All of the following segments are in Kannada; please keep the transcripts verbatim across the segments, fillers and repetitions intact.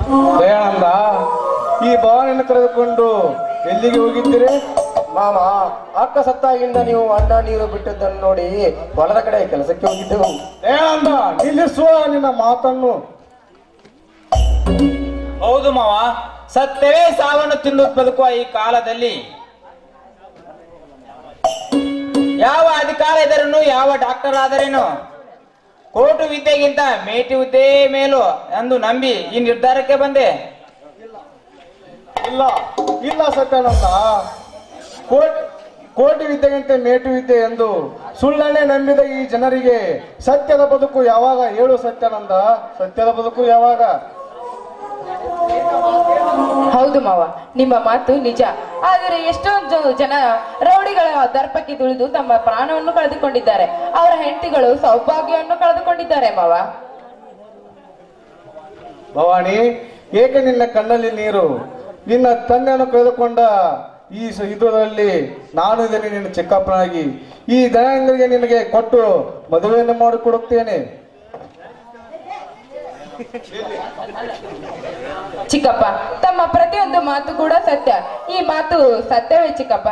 ದಯಾನಂದ, ಈ ಭವಾನಿಯನ್ನು ಕರೆದುಕೊಂಡು ಎಲ್ಲಿಗೆ ಹೋಗಿದ್ದೀರಿ? ಮಾಮ, ಅಕ್ಕ ಸತ್ತಾಗಿಂದ ನೀವು ಅನ್ನ ನೀರು ಬಿಟ್ಟದ್ದನ್ನು ನೋಡಿ ಹೊಲದ ಕಡೆ ಕೆಲಸಕ್ಕೆ ಹೋಗಿದ್ದೆವು. ದಯಾನಂದ, ನಿಲ್ಲಿಸುವ ನಿನ್ನ ಮಾತನ್ನು. ಹೌದು ಮಾವ, ಸತ್ಯವೇ ಸಾವನ್ನು ತಿಂದು ಬದುಕುವ ಈ ಕಾಲದಲ್ಲಿ ಯಾವ ಅಧಿಕಾರ ಇದ್ದರೇನು, ಯಾವ ಡಾಕ್ಟರ್ ಆದರೇನು ಕೋಟು ವಿದ್ಯೆಗಿಂತ ಮೇಟಿ ಹುದ್ದೆ ಮೇಲು ಎಂದು ನಂಬಿ ಈ ನಿರ್ಧಾರಕ್ಕೆ ಬಂದೆ. ಇಲ್ಲ ಇಲ್ಲ ಸತ್ಯಾನಂದ, ಕೋಟಿ ಕೋಟಿ ವಿದ್ಯೆಗಿಂತ ಮೇಟು ವಿದ್ಯೆ ಎಂದು ಸುಳ್ಳನ್ನೇ ನಂಬಿದ ಈ ಜನರಿಗೆ ಸತ್ಯದ ಬದುಕು ಯಾವಾಗ? ಹೇಳು ಸತ್ಯಾನಂದ, ಸತ್ಯದ ಬದುಕು ಯಾವಾಗ? ಹೌದು ಮಾವ, ನಿಮ್ಮ ಮಾತು ನಿಜ. ಆದರೆ ಎಷ್ಟೊಂದು ಜನ ರೌಡಿಗಳ ದರ್ಪಕ್ಕೆ ತುಳಿದು ತಮ್ಮ ಪ್ರಾಣವನ್ನು ಕಳೆದುಕೊಂಡಿದ್ದಾರೆ. ಅವರ ಹೆಂಡತಿಗಳು ಸೌಭಾಗ್ಯವನ್ನು ಕಳೆದುಕೊಂಡಿದ್ದಾರೆ ಮಾವ. ಭವಾನಿ, ಏಕೆ ನಿನ್ನ ಕಣ್ಣಲ್ಲಿ ನೀರು? ನಿನ್ನ ತಂದೆಯನ್ನು ಕಳೆದುಕೊಂಡ ಈ ಇದರಲ್ಲಿ ನಾನು ಇದ್ದೇನೆ, ನಿನ್ನ ಚಿಕ್ಕಪ್ಪನಾಗಿ. ಈ ದಯಾನಂದರಿಗೆ ನಿನಗೆ ಕೊಟ್ಟು ಮದುವೆಯನ್ನು ಮಾಡಿಕೊಡುತ್ತೇನೆ. ಚಿಕ್ಕಪ್ಪ, ತಮ್ಮ ಪ್ರತಿಯೊಂದು ಮಾತು ಕೂಡ ಸತ್ಯ. ಈ ಮಾತು ಸತ್ಯವೇ ಚಿಕ್ಕಪ್ಪ?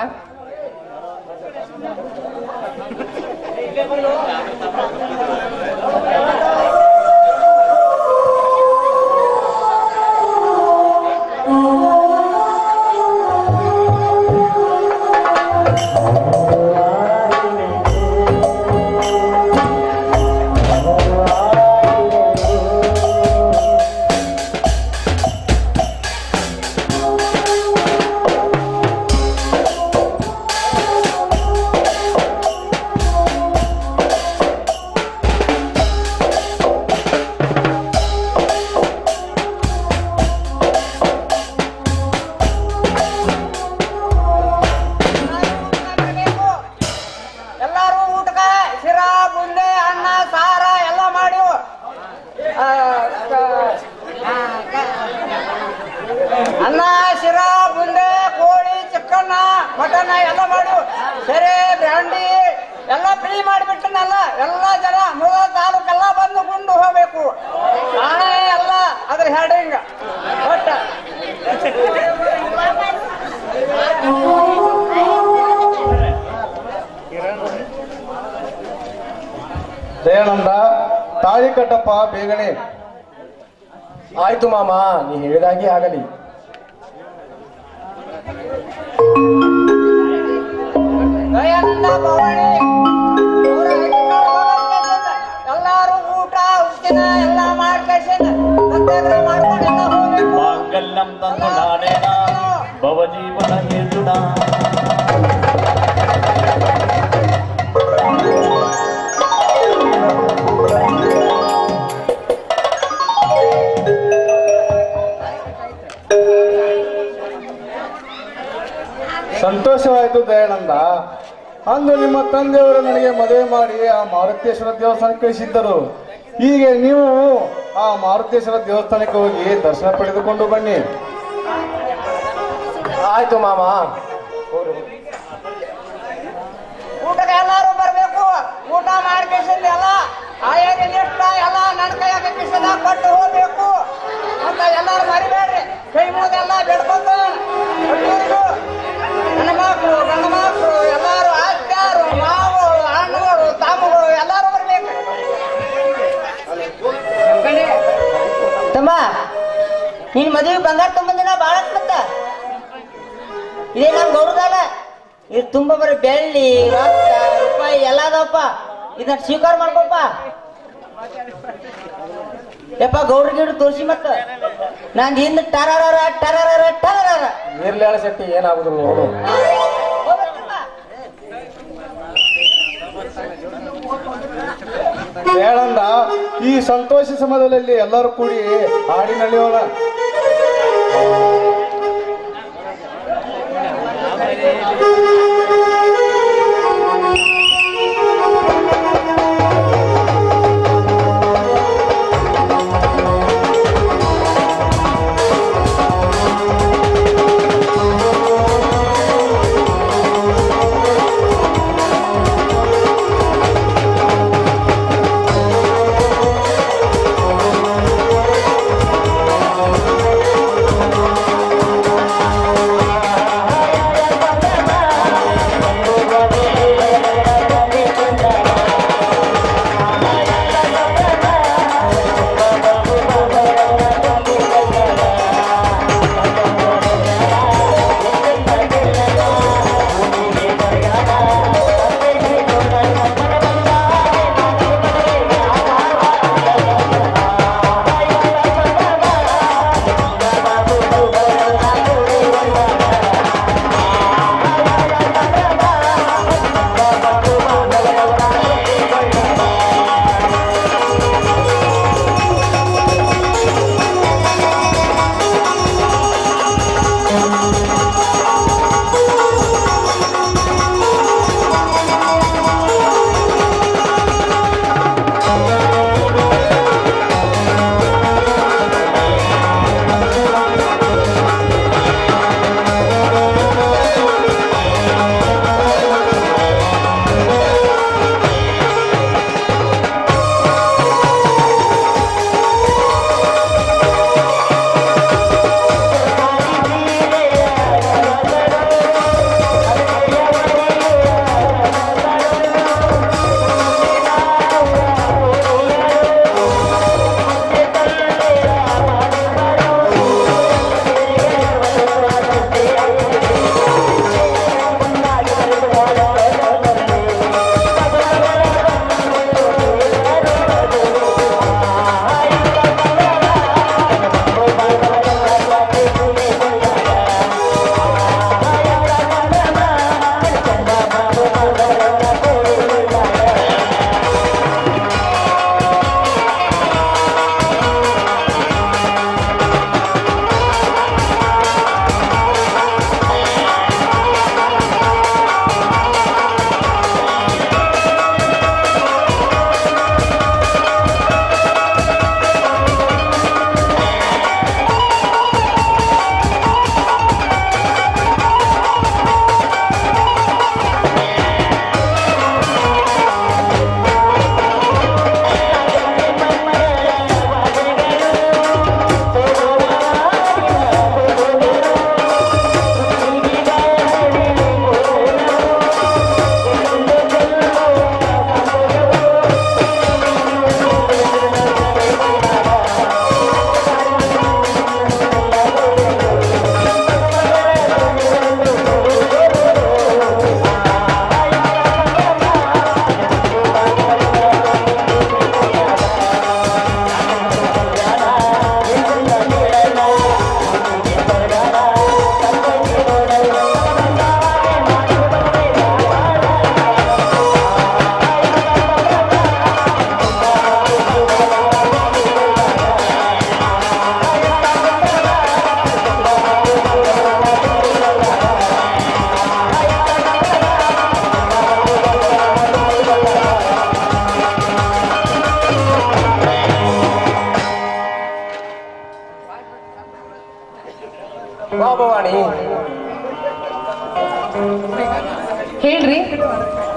ಅನ್ನ, ಶಿರಾ, ಬುಂದೆ, ಕೋಳಿ, ಚಿಕ್ಕನ್ನ, ಮಟನ್ ಎಲ್ಲ ಮಾಡು. ಸರಿ, ಬ್ರ್ಯಾಂಡಿ ಎಲ್ಲ ಫ್ರೀ ಮಾಡಿಬಿಟ್ಟನಲ್ಲ. ಎಲ್ಲ ಜನ ಮೂಲ ತಾಲೂಕೆಲ್ಲ ಬಂದು ಗುಂಡು ಹೋಗ್ಬೇಕು. ನಾಳೆ ಎಲ್ಲ ಅದ್ರ ಹೆಡಿಂಗ್ ಒಟ್ಟ. ದಯಾನಂದ, ತಾಳಿ ಕಟ್ಟಪ್ಪ ಬೇಗನೆ. ಆಯ್ತು ಮಾಮ, ನೀ ಹೇಳಿದಾಗೆ ಆಗಲಿ. ದಯಾನಂದ, ಭವಾನಿ ಎಲ್ಲಾರು ಊಟ ಉಚ್ಚಿನ ಎಲ್ಲ ಮಾಡ್ಕೊಂಡು ಮಾಡ್ಕೊಂಡು ಎಲ್ಲ ಹೋಗ್ಬೇಕು. ಮಾಂಗಲ್ಯಂ ತಂದು ನಾನೇನ ಭವಜೀವನ ಹೇಳುಣ. ಸಂತೋಷವಾಯಿತು ದಯಾನಂದ. ಅಂದು ನಿಮ್ಮ ತಂದೆಯವರು ನನಗೆ ಮದುವೆ ಮಾಡಿ ಆ ಮಾರುತೇಶ್ವರ ದೇವಸ್ಥಾನಕ್ಕೆ ಕಳಿಸಿದ್ದರು. ಈಗ ನೀವು ಆ ಮಾರುತೇಶ್ವರ ದೇವಸ್ಥಾನಕ್ಕೆ ಹೋಗಿ ದರ್ಶನ ಪಡೆದುಕೊಂಡು ಬನ್ನಿ. ಆಯ್ತು ಮಾಮ. ಊಟಕ್ಕೆ ಎಲ್ಲಾರು ಬರ್ಬೇಕು. ಊಟ ಮಾಡ್ಕೇಸಿಂದ ಎಲ್ಲ ಆಯಾಗ ನೆಟ್ಟ ಎಲ್ಲ ನನ್ನ ಕೈಯಾಗ ಕಿಸದ ಕೊಟ್ಟು ಹೋಗ್ಬೇಕು ಅಂತ ಎಲ್ಲಾರು ಮರಿಬೇಡ್ರಿ. ಕೈ ಮುಗಿದೆಲ್ಲ ಬೆಡ್ಕೊಂಡು ನನ್ನ ಮಕ್ಕಳು, ಗಂಡ ಮಕ್ಕಳು ಎಲ್ಲಾರು ಆಚಾರು, ಮಾವುಗಳು, ಹಣ್ಣುಗಳು, ತಾಮುಗಳು ಎಲ್ಲಾರು ಬರ್ಬೇಕು. ತಮ್ಮ, ನಿನ್ ಮದುವೆ ಬಂಗಾರ ತುಂಬಂದಿನ ಬಾಳ ಮತ್ತ ಇದೇ ನಮ್ ಗೌರದಾಲ. ಇದು ತುಂಬ ಬರೀ ಬೆಳ್ಳಿ, ರೊಕ್ಕ, ರೂಪಾಯಿ ಎಲ್ಲ ಅದಾವಪ್ಪ. ಇದನ್ನ ಸ್ವೀಕಾರ ಮಾಡ್ಕೊಪ್ಪ. ಯಪ್ಪ, ಗೌಡ್ರ ಗಿಡ ತೋರಿಸಿ ಮತ್ತ ನಾನ್ ಹಿಂದ ಟರಾರ ಟರಾರ ಟರಾರ ನೀರ್ಲೇಳ ಶಕ್ತಿ ಏನಾಗುದಿಲ್ಲ ನೋಡು. ದಯಾನಂದ, ಈ ಸಂತೋಷ ಸಮಯದಲ್ಲಿ ಎಲ್ಲರೂ ಕೂಡಿ ಹಾಡಿ ನಡೆಯೋಣ.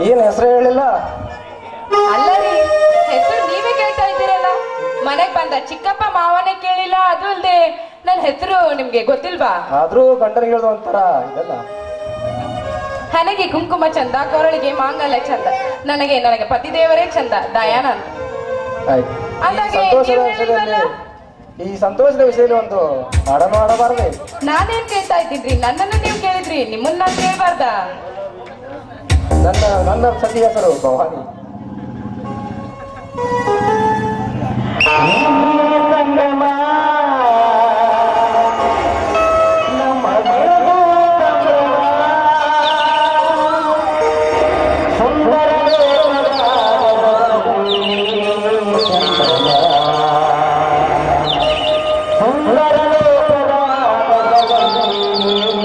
ಏನ್ ಹೆಸರು ಹೇಳಿಲ್ಲ? ಅಲ್ಲ ರೀ, ಹೆಸರು ನೀವೇ ಕೇಳ್ತಾ ಇದ್ದೀರಲ್ಲ. ಮನೆಗ್ ಬಂದ ಚಿಕ್ಕಪ್ಪ ಮಾವನೇ ಕೇಳಿಲ್ಲ. ಅದು ಅಲ್ದೆ ನನ್ ಹೆಸರು ನಿಮ್ಗೆ ಗೊತ್ತಿಲ್ವಾ? ಆದ್ರೂ ಗಂಡನಿಗೆ ಹೇಳ್ದು ಒಂಥರ ಇದೆಲ್ಲ. ನನಗೆ ಕುಂಕುಮ ಚಂದ, ಕೊರಳಿಗೆ ಮಾಂಗಲ್ಯ ಚಂದ, ನನಗೆ ನನಗೆ ಪತಿದೇವರೇ ಚಂದ, ದಯಾನಂದ್. ಆಯ್ತು. ಈ ಅಂದಾಗೆ ಸಂತೋಷದ ನೀವ್ ವಿಷಯದಲ್ಲಿ ಹೇಳಿದ್ರಲ್ಲ? ಈ ಸಂತೋಷದ ವಿಷಯದಲ್ಲಿ ಒಂದು ಹಾಡನ್ನು ಹಾಡಬಾರದೆ? ನಾನೇನ್ ಕೇಳ್ತಾ ಇದ್ದೀನ್ರಿ? ನನ್ನನ್ನು ನೀವು ಕೇಳಿದ್ರಿ, ನಿಮ್ಮನ್ನ ನಾನ್ ಕೇಳ್ಬಾರ್ದ? ನನ್ನ ನನ್ನ ಸತಿ ಹೆಸರು ಭವಾನಿ.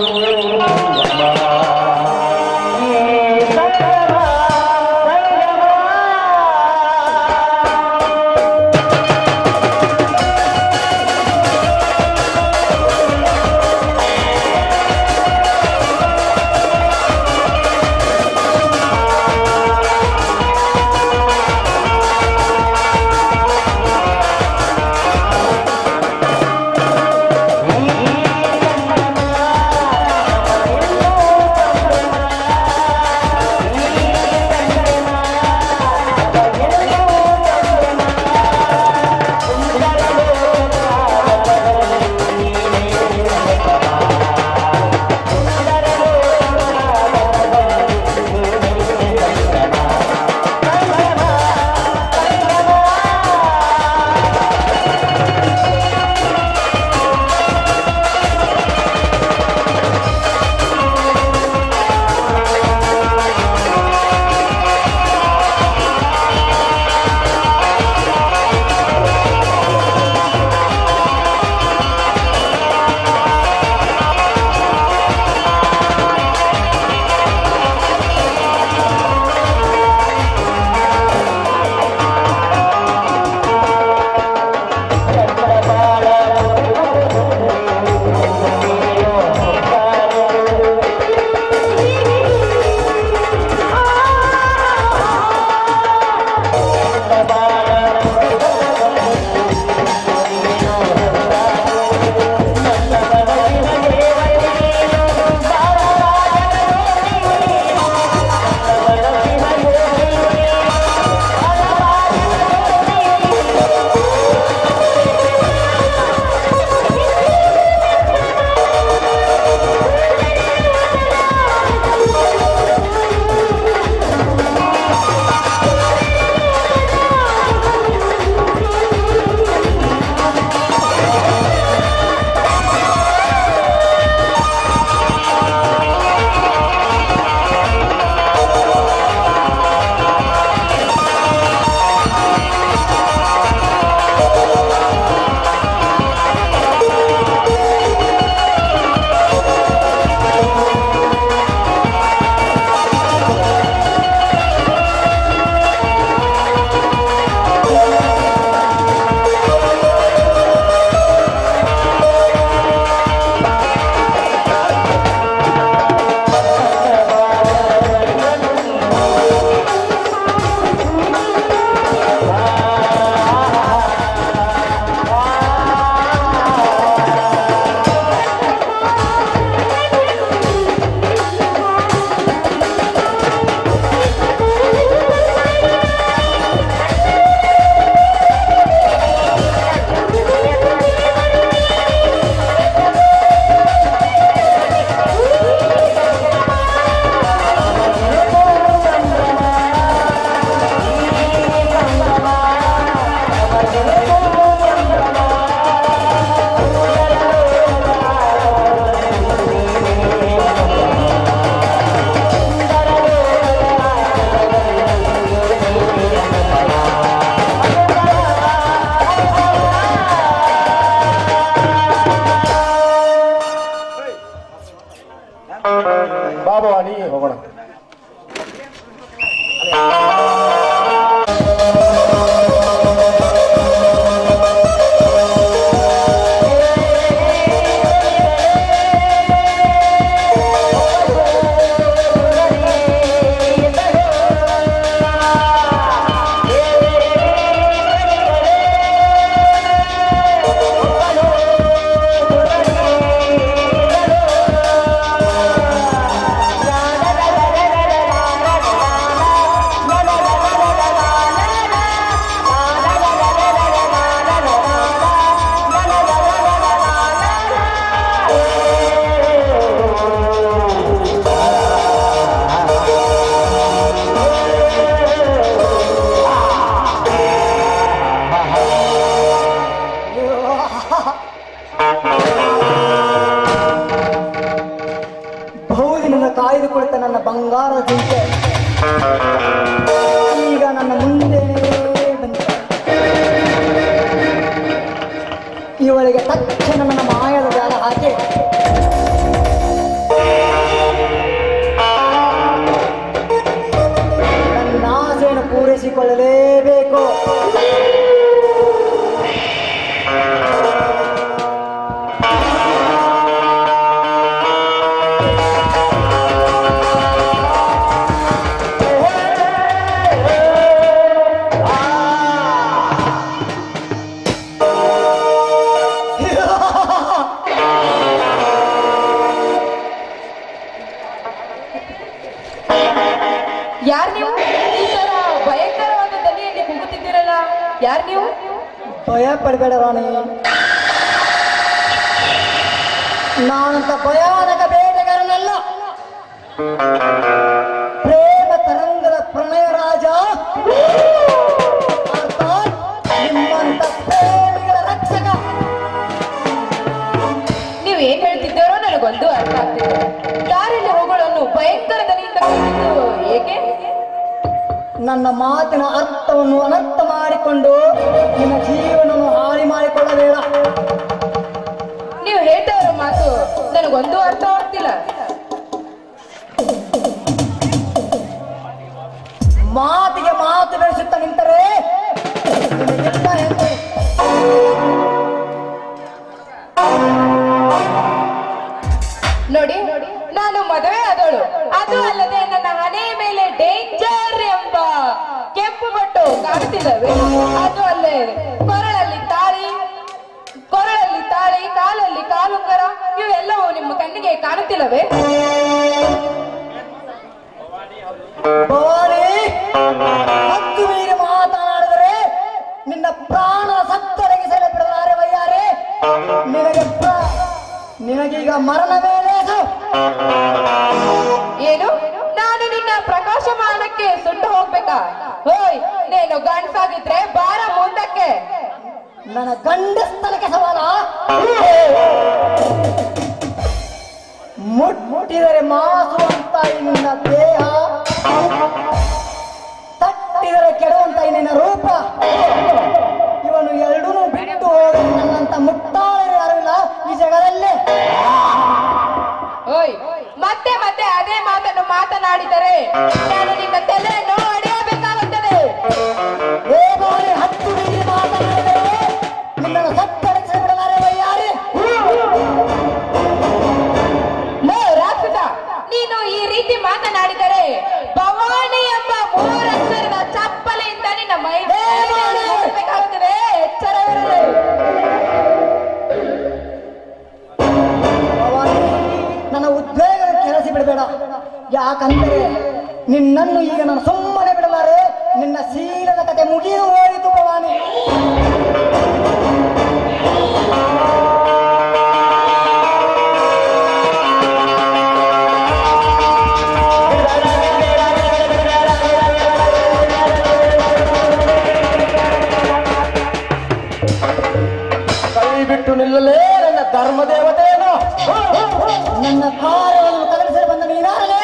ಸಂಗಮ ಬಂಗಾರದ ಜಿಂಕೆ ಈಗ ನನ್ನ ಮುಂದೆ ಬಂದ ಇವಳಿಗೆ ತಕ್ಷಣ ನನ್ನ ಮಾಯದ ಜಾಲ ಹಾಕಿ ನನ್ನ ಆಸೆಯನ್ನು ಪೂರೈಸಿಕೊಳ್ಳಲೇಬೇಕು. ಯಾರ್ ನೀವು ಈ ತರ ಭಯಂಕರವಾದ ದನಿಯಲ್ಲಿ ಕೂಗುತ್ತಿದ್ದೀರಲ್ಲ? ಯಾರ್ ನೀವು? ಭಯ ಪಡಬೇಡ ರಾಣಿ, ನಾನಂತ ಭಯಾನಕ ಬೇಟೆಗಾರನಲ್ಲ. ಪ್ರೇಮ ತರಂಗದ ಪ್ರಣಯ ರಾಜ, ಅರ್ಥಾತ್ ನಿಮ್ಮಂತ ಪ್ರೇಮಿಗಳ ರಕ್ಷಕ. ನೀವು ಏನ್ ಹೇಳ್ತಿದ್ದೀರೋ ನನಗೊಂದು ಅರ್ಥ ಆಗ್ತಿದೆ. ದಾರಿಯಲ್ಲಿ ಹೋಗೋಳನ್ನು ಭಯಂಕರ ದನಿಯಿಂದ ಕೂಗಿದ್ದು ಏಕೆ? ನನ್ನ ಮಾತಿನ ಅರ್ಥವನ್ನು ಅನರ್ಥ ಮಾಡಿಕೊಂಡು ನಿನ್ನ ಜೀವನವನ್ನು ಹಾಳಿ ಮಾಡಿಕೊಳ್ಳಬೇಡ. ನೀವು ಹೇಳ್ತವರ ಮಾತು ನನಗೊಂದು ಅರ್ಥ ಆಗ್ತಿಲ್ಲ. ಮಾತಿಗೆ ಮಾತು ಬೆಳೆಸುತ್ತಾ ನಿಂತರೆ ನಿನಗೆಲ್ಲ ಹೆಂಗೆ? ನೋಡಿ, ನಾನು ಮದುವೆ ಆದವಳು. ಅದು ಅಲ್ಲದೆ ನನ್ನ ಹಣೆಯ ಮೇಲೆ ಡೇಂಜರ್ ಎಂಬ ಕೆಂಪು ಬಟ್ಟು ಕಾಣುತ್ತಿದ್ದಾವೆ. ಅದು ಅಲ್ಲದೆ ಕೊರಳಲ್ಲಿ ತಾಳಿ ಕೊರಳಲ್ಲಿ ತಾಳಿ ಕಾಲಲ್ಲಿ ಕಾಲುಂಗರ ಇವೆಲ್ಲವೂ ನಿಮ್ಮ ಕಣ್ಣಿಗೆ ಕಾಣುತ್ತಿಲ್ಲವೇ? ಭವಾನಿ, ಹತ್ತು ಮೀರಿ ಮಾತನಾಡಿದರೆ ನಿನ್ನ ಪ್ರಾಣ ಸತ್ತೊಡಗಿಸಲು ಬಿಡಲಾರೆ ವಯ್ಯಾರೆ. ನಿನಗೆ ಪ್ರ- ನಿನಗೀಗ ಮರಣವೇ ಲೇಸು. ಏನು? ನಾನು ನಿನ್ನ ಪ್ರಕಾಶಮಾನಕ್ಕೆ ಸುಟ್ಟು ಹೋಗ್ಬೇಕಾ? ಹೋಯ್, ನೀನು ಗಂಡ್ಸಾಗಿದ್ರೆ ಬಾರ ಮುಂದಕ್ಕೆ. ನನ್ನ ಗಂಡಸ್ತನಕ್ಕೆ ಸವಾಲ. ಮುಟ್ ಮುಟ್ಟಿದರೆ ಮಾಸುವಂತ ಈ ನಿನ್ನ ದೇಹ, ತಟ್ಟಿದರೆ ಕೆಡುವಂತ ಈ ನಿನ್ನ ರೂಪ. ಇವನು ಎರಡೂ ಬಿಟ್ಟು ಹೋಗಲು ನನ್ನಂತ ಮುಟ್ಟಾಳರು ಯಾರು ಇಲ್ಲ ಈ ಜಗದಲ್ಲೇ. ಓಯ್, ಮತ್ತೆ ಮತ್ತೆ ಅದೇ ಮಾತನ್ನು ಮಾತನಾಡಿದರೆ ನಾನು ನಿನ್ನ ತಲೆಯನ್ನು ಹೊಡೆಯಬೇಕಾಗುತ್ತದೆ. ಏ ಬಾರಿ, ಹತ್ತು ಮೀರಿ ಮಾತನಾಡಿದರೆ ನಿನ್ನನ್ನು ಸತ್ತರಿಸಿ ಬಿಡಲಾರೆ ವಯ್ಯಾರಿ. ಲೋ ರಾಕ್ಷಸ, ನೀನು ಈ ರೀತಿ ಮಾತನಾಡಿದರೆ ಭವಾನಿ ಎಂಬ ಮೂರಕ್ಷರದ ಚಪ್ಪಲಿಯಿಂದ ನಿನ್ನ ಮೈ ಬೇಕಾಗುತ್ತದೆ. ಎಚ್ಚರವಿರಲಿ. ನನ್ನ ಉದ್ವೇಗ ಕೆರಸಿ ಬಿಡಬೇಡ. ಯಾಕಂದರೆ ನಿನ್ನನ್ನು ಈಗ ನಾನು ಸುಮ್ಮನೆ ಬಿಡಲಾರೆ. ನಿನ್ನ ಶೀಲದ ಕತೆ ಮುಗಿದು ಹೋಯಿತು ಭವಾನಿ. ಕೈ ಬಿಟ್ಟು ನಿಲ್ಲಲೇ ನನ್ನ ಧರ್ಮ ದೇವತೆಯನ್ನು. ನನ್ನ ಕಾರ್ಯವನ್ನು ಕದಲಿಸಲು ಬಂದ ನೀನಾಗಲೇ.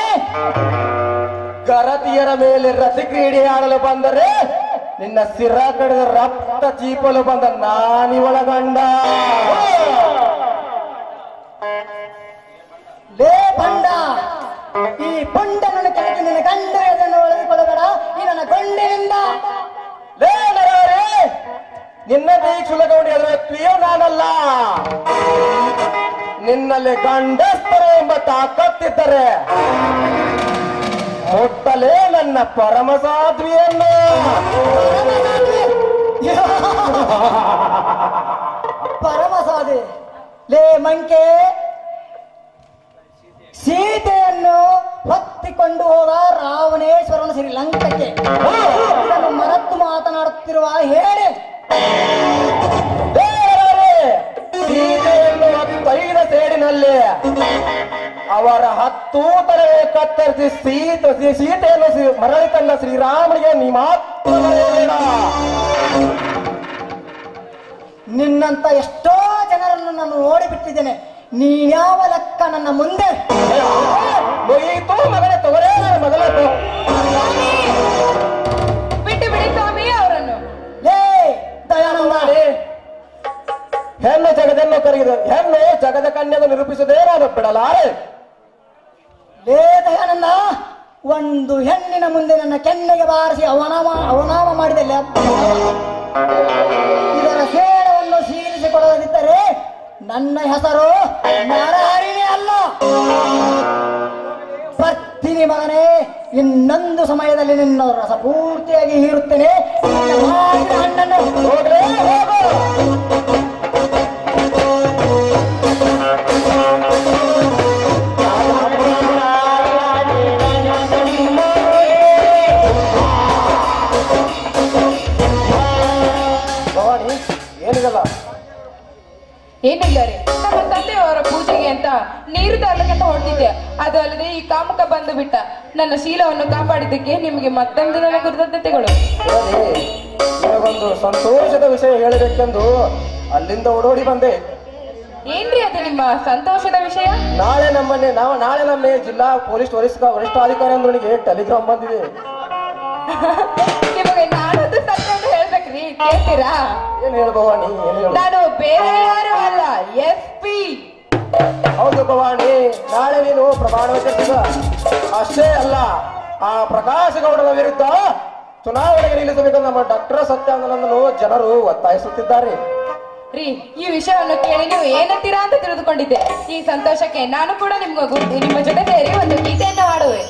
ಗರತಿಯರ ಮೇಲೆ ರತಿ ಕ್ರೀಡೆ ಆಡಲು ಬಂದರೆ ನಿನ್ನ ಸಿರ ಕಡಿದ ರಕ್ತ ಚೀಪಲು ಬಂದ ನಾನಿವಳ ಗಂಡ. ಲೇ ಪಂಡ, ಈ ಪಂಡನನ್ನು ಕೆಳಗೆ ನಿನ್ನ ಗಂಡ ಅದನ್ನು ಒಳಗಿಕೊಳ್ಳಬೇಡ. ಈ ನನ್ನ ಗಂಡಿನಿಂದ ಲೇ ನರವರೇ, ನಿನ್ನ ದೀಕ್ಷುಲಗೊಂಡು ಎದುರು ವ್ಯಕ್ತಿಯೋ ನಾನಲ್ಲ. ನಿನ್ನಲ್ಲಿ ಗಂಡಸ್ತರ ಎಂಬ ತಾಕತ್ತಿದ್ದರೆ ಮುಟ್ಟಲೇ ನನ್ನ ಪರಮ ಸಾಧ್ವಿಯನ್ನು. ಪರಮ ಸಾಧೆ. ಲೇ ಮಂಕೆ, ಸೀತೆಯನ್ನು ಹೊತ್ತಿಕೊಂಡು ಹೋದ ರಾವಣೇಶ್ವರನ ಶ್ರೀಲಂಕಕ್ಕೆ ಇದನ್ನು ಮರೆತು ಮಾತನಾಡುತ್ತಿರುವ ಹೇಳಿ. ಸೀತೆಯನ್ನು ಹೊತ್ತೈದ ಸೇಡಿನಲ್ಲಿ ಅವರ ಹತ್ತು ತಲೆ ಕತ್ತರಿಸಿ ಸೀತ ಸೀತೆಯನ್ನು ಸಿ- ಮರಳಿ ತಂದ ಶ್ರೀರಾಮನಿಗೆ ನೀ ಮಾತ್ರ ಬರೆಯಬೇಡ. ನಿನ್ನಂತ ಎಷ್ಟೋ ಜನರನ್ನು ನಾನು ನೋಡಿಬಿಟ್ಟಿದ್ದೇನೆ. ನೀನ್ಯಾವ ಲೆಕ್ಕ ನನ್ನ ಮುಂದೆ? ಮುಗಿಯಿತು ಮಗನೇ, ತಗೊರೇ ಮೊದಲ ಬಿಟ್ಟು ಬಿಡಿ ಸ್ವಾಮಿ ಅವರನ್ನು. ಏ ದಯಾನಂದ, ಹೆಣ್ಣು ಜಗದನ್ನು ಕರಗಿದ ಹೆಣ್ಣು ಜಗದ ಕನ್ಯೆಯನ್ನು ನಿರೂಪಿಸದೇ ನಾನು ಬಿಡಲಾರೆ. ಲೇ ದಯಾನಂದ, ಒಂದು ಹೆಣ್ಣಿನ ಮುಂದೆ ನನ್ನ ಕೆನ್ನೆಗೆ ಬಾರಿಸಿ ಅವನಾಮ ಅವನಾಮ ಮಾಡಿದಲ್ಲಿ ಇದರ ಸೇಡವನ್ನು ಸೀರಿಸಿಕೊಳ್ಳದಿದ್ದರೆ ನನ್ನ ಹೆಸರು ನರಹರಿಣಿ ಅಲ್ಲ. ಬರ್ತೀನಿ ಮಗನೇ, ಇನ್ನೊಂದು ಸಮಯದಲ್ಲಿ ನಿನ್ನ ರಸ ಪೂರ್ತಿಯಾಗಿ ಹೀರುತ್ತೇನೆ. ಹಣ್ಣನ್ನು ಹೋಗ್ಲೇ ಹೋಗು. ಏನಿಲ್ಲ ರೀ, ನಮ್ಮ ತಂದೆಯವರ ಪೂಜೆಗೆ ಅಂತ ನೀರು ತರಲಿಕ್ಕೆ ಹೊರಟಿದ್ದೆ. ಅದು ಅಲ್ಲದೆ ಈ ಕಾಮುಕ ಬಂದು ಬಿಟ್ಟ. ನನ್ನ ಶೀಲವನ್ನು ಕಾಪಾಡಿದ್ದಕ್ಕೆ ನಿಮಗೆ ಮತ್ತೊಂದು ನನ್ನ ಕೃತಜ್ಞತೆಗಳು. ನಿಮಗೊಂದು ಸಂತೋಷದ ವಿಷಯ ಹೇಳಬೇಕೆಂದು ಅಲ್ಲಿಂದ ಓಡೋಡಿ ಬಂದೆ. ಏನ್ರಿ ಅದು ನಿಮ್ಮ ಸಂತೋಷದ ವಿಷಯ? ನಾಳೆ ನಮ್ಮನ್ನೇ ನಾವು ನಾಳೆ ನಮ್ಮ ಜಿಲ್ಲಾ ಪೊಲೀಸ್ ವರಿಷ್ಠ ವರಿಷ್ಠಾಧಿಕಾರಿ ಅಂದ್ರನಿಗೆ ಟೆಲಿಗ್ರಾಮ್ ಬಂದಿದೆ. ನಿಮಗೆ ನಾನೊಂದು ಸತ್ಯವನ್ನು ಹೇಳ್ಬೇಕ್ರಿ, ಕೇಳ್ತೀರಾ? ಏನ್ ಹೇಳ್ಬವಾಣಿ, ಏನ್ ಹೇಳ? ನಾನು ಬೇರೆ ಯಾರು ಅಲ್ಲ, ಎಸ್ ಪಿ. ಹೌದು ಭವಾನಿ, ನಾಳೆ ನೀನು ಪ್ರಮಾಣ ವಚನ ಅಷ್ಟೇ ಅಲ್ಲ, ಆ ಪ್ರಕಾಶ್ ಗೌಡರ ವಿರುದ್ಧ ಚುನಾವಣೆಗೆ ನಿಲ್ಲಿಸಬೇಕೆಂದು ನಮ್ಮ ಡಾಕ್ಟರ್ ಸತ್ಯಾನಂದನನ್ನು ಜನರು ಒತ್ತಾಯಿಸುತ್ತಿದ್ದಾರೆ. ರೀ, ಈ ವಿಷಯವನ್ನು ಕೇಳಿ ನೀವು ಏನಂತೀರಾ ಅಂತ ತಿಳಿದುಕೊಂಡಿದ್ದೆ. ಈ ಸಂತೋಷಕ್ಕೆ ನಾನು ಕೂಡ ನಿಮ್ಗ ನಿಮ್ಮ ಜೊತೆ ಸೇರಿ ಒಂದು ಗೀತೆಯನ್ನು ಹಾಡುವೆ.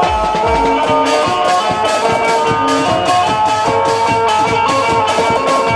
¡Vamos!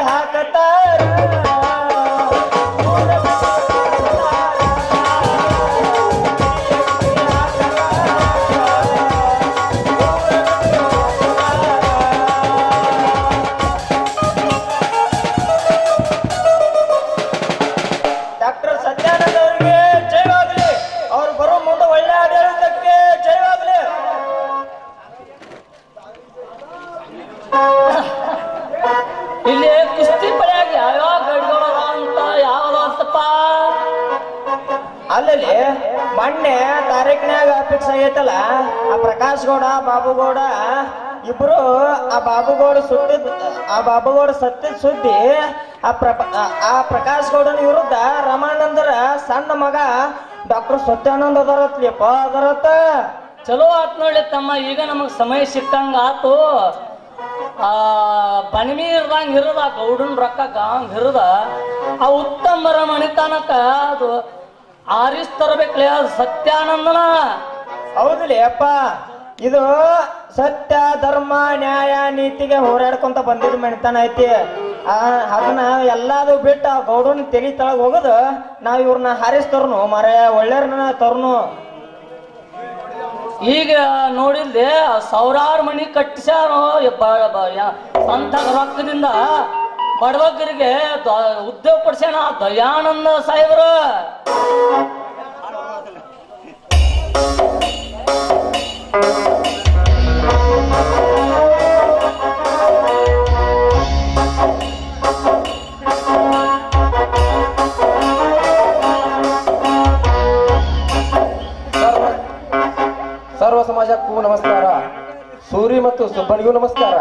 ಹಾಕತಾರ ಡಾಕ್ಟರ್ ಸತ್ಯಾನಂದ ಅವರಿಗೆ ಜಯವಾಗಲಿ. ಅವ್ರು ಬರೋ ಮುಂದೆ ಒಳ್ಳೆ ಆಡಳಿತಕ್ಕೆ ಜಯವಾಗಲಿ. ಇಲ್ಲಿ ಕುಸ್ತಿ ಪಡೆಯಾಗಿ ಯಾವ್ಯಾವ ಗಡಿಗಳು ಅಂತ ಯಾವ್ದು ಅಂತಪ್ಪ ಅಲ್ಲಲ್ಲಿ ಮೊನ್ನೆ ತಾರೀಕಿನಾಗ ಫಿಕ್ಸ್ ಆಗೈತಲ್ಲ, ಆ ಪ್ರಕಾಶ್ ಗೌಡ ಬಾಬುಗೌಡ ಇಬ್ರು ಆ ಬಾಬುಗೌಡ ಸುಟ್ಟಿದ್ ಆ ಬಾಬುಗೌಡ ಸತ್ತಿದ ಸುದ್ದಿ ಆ ಪ್ರಪ ಆ ಪ್ರಕಾಶ್ ಗೌಡನ ವಿರುದ್ಧ ರಮಾನಂದರ ಸಣ್ಣ ಮಗ ಡಾಕ್ಟರ್ ಸತ್ಯಾನಂದ ಅದರತ್ಲಿಪ್ಪ ಅದರತ್ತ ಚಲೋ ಆತ್ ನೋಡಿ ತಮ್ಮ. ಈಗ ನಮಗ್ ಸಮಯ ಸಿಕ್ಕಂಗ ಆತು. ಆ ಬನಿಮಿ ಇರ್ದಂಗ ಇರದ ಗೌಡನ್ ರೊಕ್ಕ ಗಾಂಗ್ ಇರದ ಆ ಉತ್ತಮರ ಮಣಿತನಕ ಅದು ಆರಿಸ್ ತರಬೇಕ್ಲೆ ಅದು ಸತ್ಯಾನಂದನ. ಹೌದಿಲ್ಲ ಅಪ್ಪ, ಇದು ಸತ್ಯ ಧರ್ಮ ನ್ಯಾಯ ನೀತಿಗೆ ಹೋರಾಡ್ಕೊಂತ ಬಂದಿದ್ ಮಣಿತನ ಐತಿ. ಆ ಅದನ್ನ ಎಲ್ಲಾದು ಬಿಟ್ಟು ಆ ಗೌಡನ ತೆಲಿ ತಳಗ್ ಹೋಗುದು ನಾವ್ ಇವ್ರನ್ನ ಹಾರಿಸ್ತರ್ನು ಮರ ಒಳ್ಳೆಯವ್ರನ್ನ ತರ್ನು. ಈಗ ನೋಡಿಲ್ದೆ ಸಾವಿರಾರು ಮನಿ ಕಟ್ಟಿಸ್ಯಾರೋ ಸ್ವಂತ ರೊಕ್ಕದಿಂದ ಬಡವಕರಿಗೆ ಉದ್ಯೋಗ ಕೊಡ್ಸ್ಯಾನ ದಯಾನಂದ ಸಾಹೇಬ್ರು. ಸರ್ವ ಸಮಾಜಕ್ಕೂ ನಮಸ್ಕಾರ. ಸೂರಿ ಮತ್ತು ಸುಬ್ಬನಿಗೂ ನಮಸ್ಕಾರ.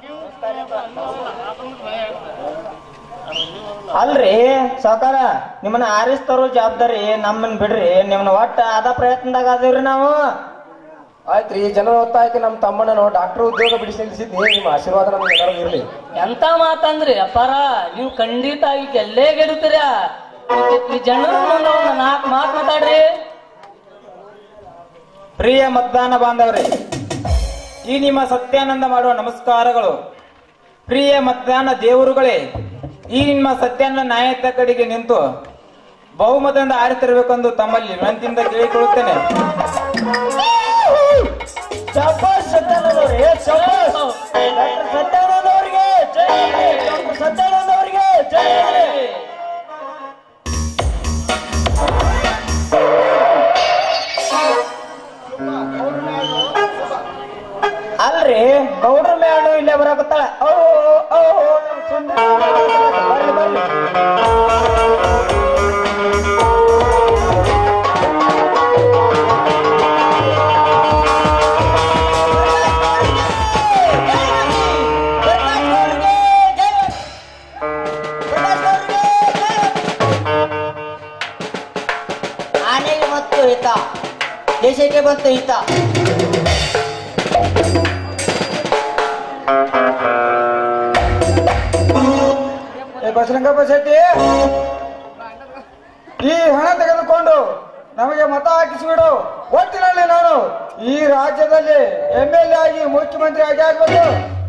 ಅಲ್ರಿ ಸಾಕಾರ, ನಿಮ್ಮನ್ನ ಆರಿಸ್ತರೋ ಜವಾಬ್ದಾರಿ ನಮ್ಮನ್ ಬಿಡ್ರಿ. ನಿಮ್ಮನ್ನ ಒಟ್ಟ ಆದ ಪ್ರಯತ್ನದಾಗ ಅದೀವ್ರಿ ನಾವು. ಆಯ್ತ್ರಿ, ಜನರ ಒತ್ತಾಯಕ್ಕೆ ನಮ್ಮ ತಮ್ಮಣ್ಣನು ಡಾಕ್ಟರ್ ಉದ್ಯೋಗ ಬಿಡಿಸಿ ನಿಲ್ಲಿಸಿದ್ನಿ. ನಿಮ್ಮ ಆಶೀರ್ವಾದ ನಮ್ಗೆ ಎಲ್ಲರಿಗೂ ಇರಲಿ. ಎಂತ ಮಾತಂದ್ರಿ ಅಪ್ಪಾರ, ನೀವು ಖಂಡಿತ ಈಗ ಎಲ್ಲೇ ಗೆಡುತ್ತೀರ. ಈ ಜನರು ಒಂದು ನಾಲ್ಕು ಮಾತು ಮಾತಾಡ್ರಿ. ಪ್ರಿಯ ಮತದಾನ ಬಾಂಧವರೇ, ಈ ನಿಮ್ಮ ಸತ್ಯಾನಂದ ಮಾಡುವ ನಮಸ್ಕಾರಗಳು. ಪ್ರಿಯ ಮತದಾನ ದೇವರುಗಳೇ, ಈ ನಿಮ್ಮ ಸತ್ಯಾನಂದ ನಾಯಕ ಕಡೆಗೆ ನಿಂತು ಬಹುಮತದಿಂದ ಆರಿಸಿರಬೇಕೆಂದು ತಮ್ಮಲ್ಲಿ ವಿನಂತಿಯಿಂದ ಕೇಳಿಕೊಳ್ಳುತ್ತೇನೆ. ಶಬ್ಬಾಷ್ ಸತ್ಯಾನಂದವ್ರೆ, ಶಬ್ಬಾಷ್. ಡಾಕ್ಟರ್ ಸತ್ಯಾನಂದ ಅವರಿಗೆ ಜೈ, ಡಾಕ್ಟರ್ ಸತ್ಯಾನಂದ ಅವರಿಗೆ ಜೈ. ಅಲ್ರಿ ಗೌಡ್ರ ಮೇಳು ಇಲ್ಲೇ ಬರಾಕತ್ತಾಳ. ಓ ಓ ನಮ್ ಸುಂದರಿ ಬರ್ಲಿ ಬರ್ಲಿ. ಆನೆಗೆ ಮತ್ತು ಹಿತ, ದೇಶಕ್ಕೆ ಬಂತು ಹಿತ. ಬಸಲಿಂಗಪ್ಪ ಶೆಟ್ಟಿ, ಈ ಹಣ ತೆಗೆದುಕೊಂಡು ನಮಗೆ ಮತ ಹಾಕಿಸಿಬಿಡು. ಒಟ್ಟಿನಲ್ಲಿ ನಾನು ಈ ರಾಜ್ಯದಲ್ಲಿ ಎಂ ಎಲ್ ಎ ಆಗಿ ಮುಖ್ಯಮಂತ್ರಿ ಆಗಿ ಆಗ್ಬೇಕು.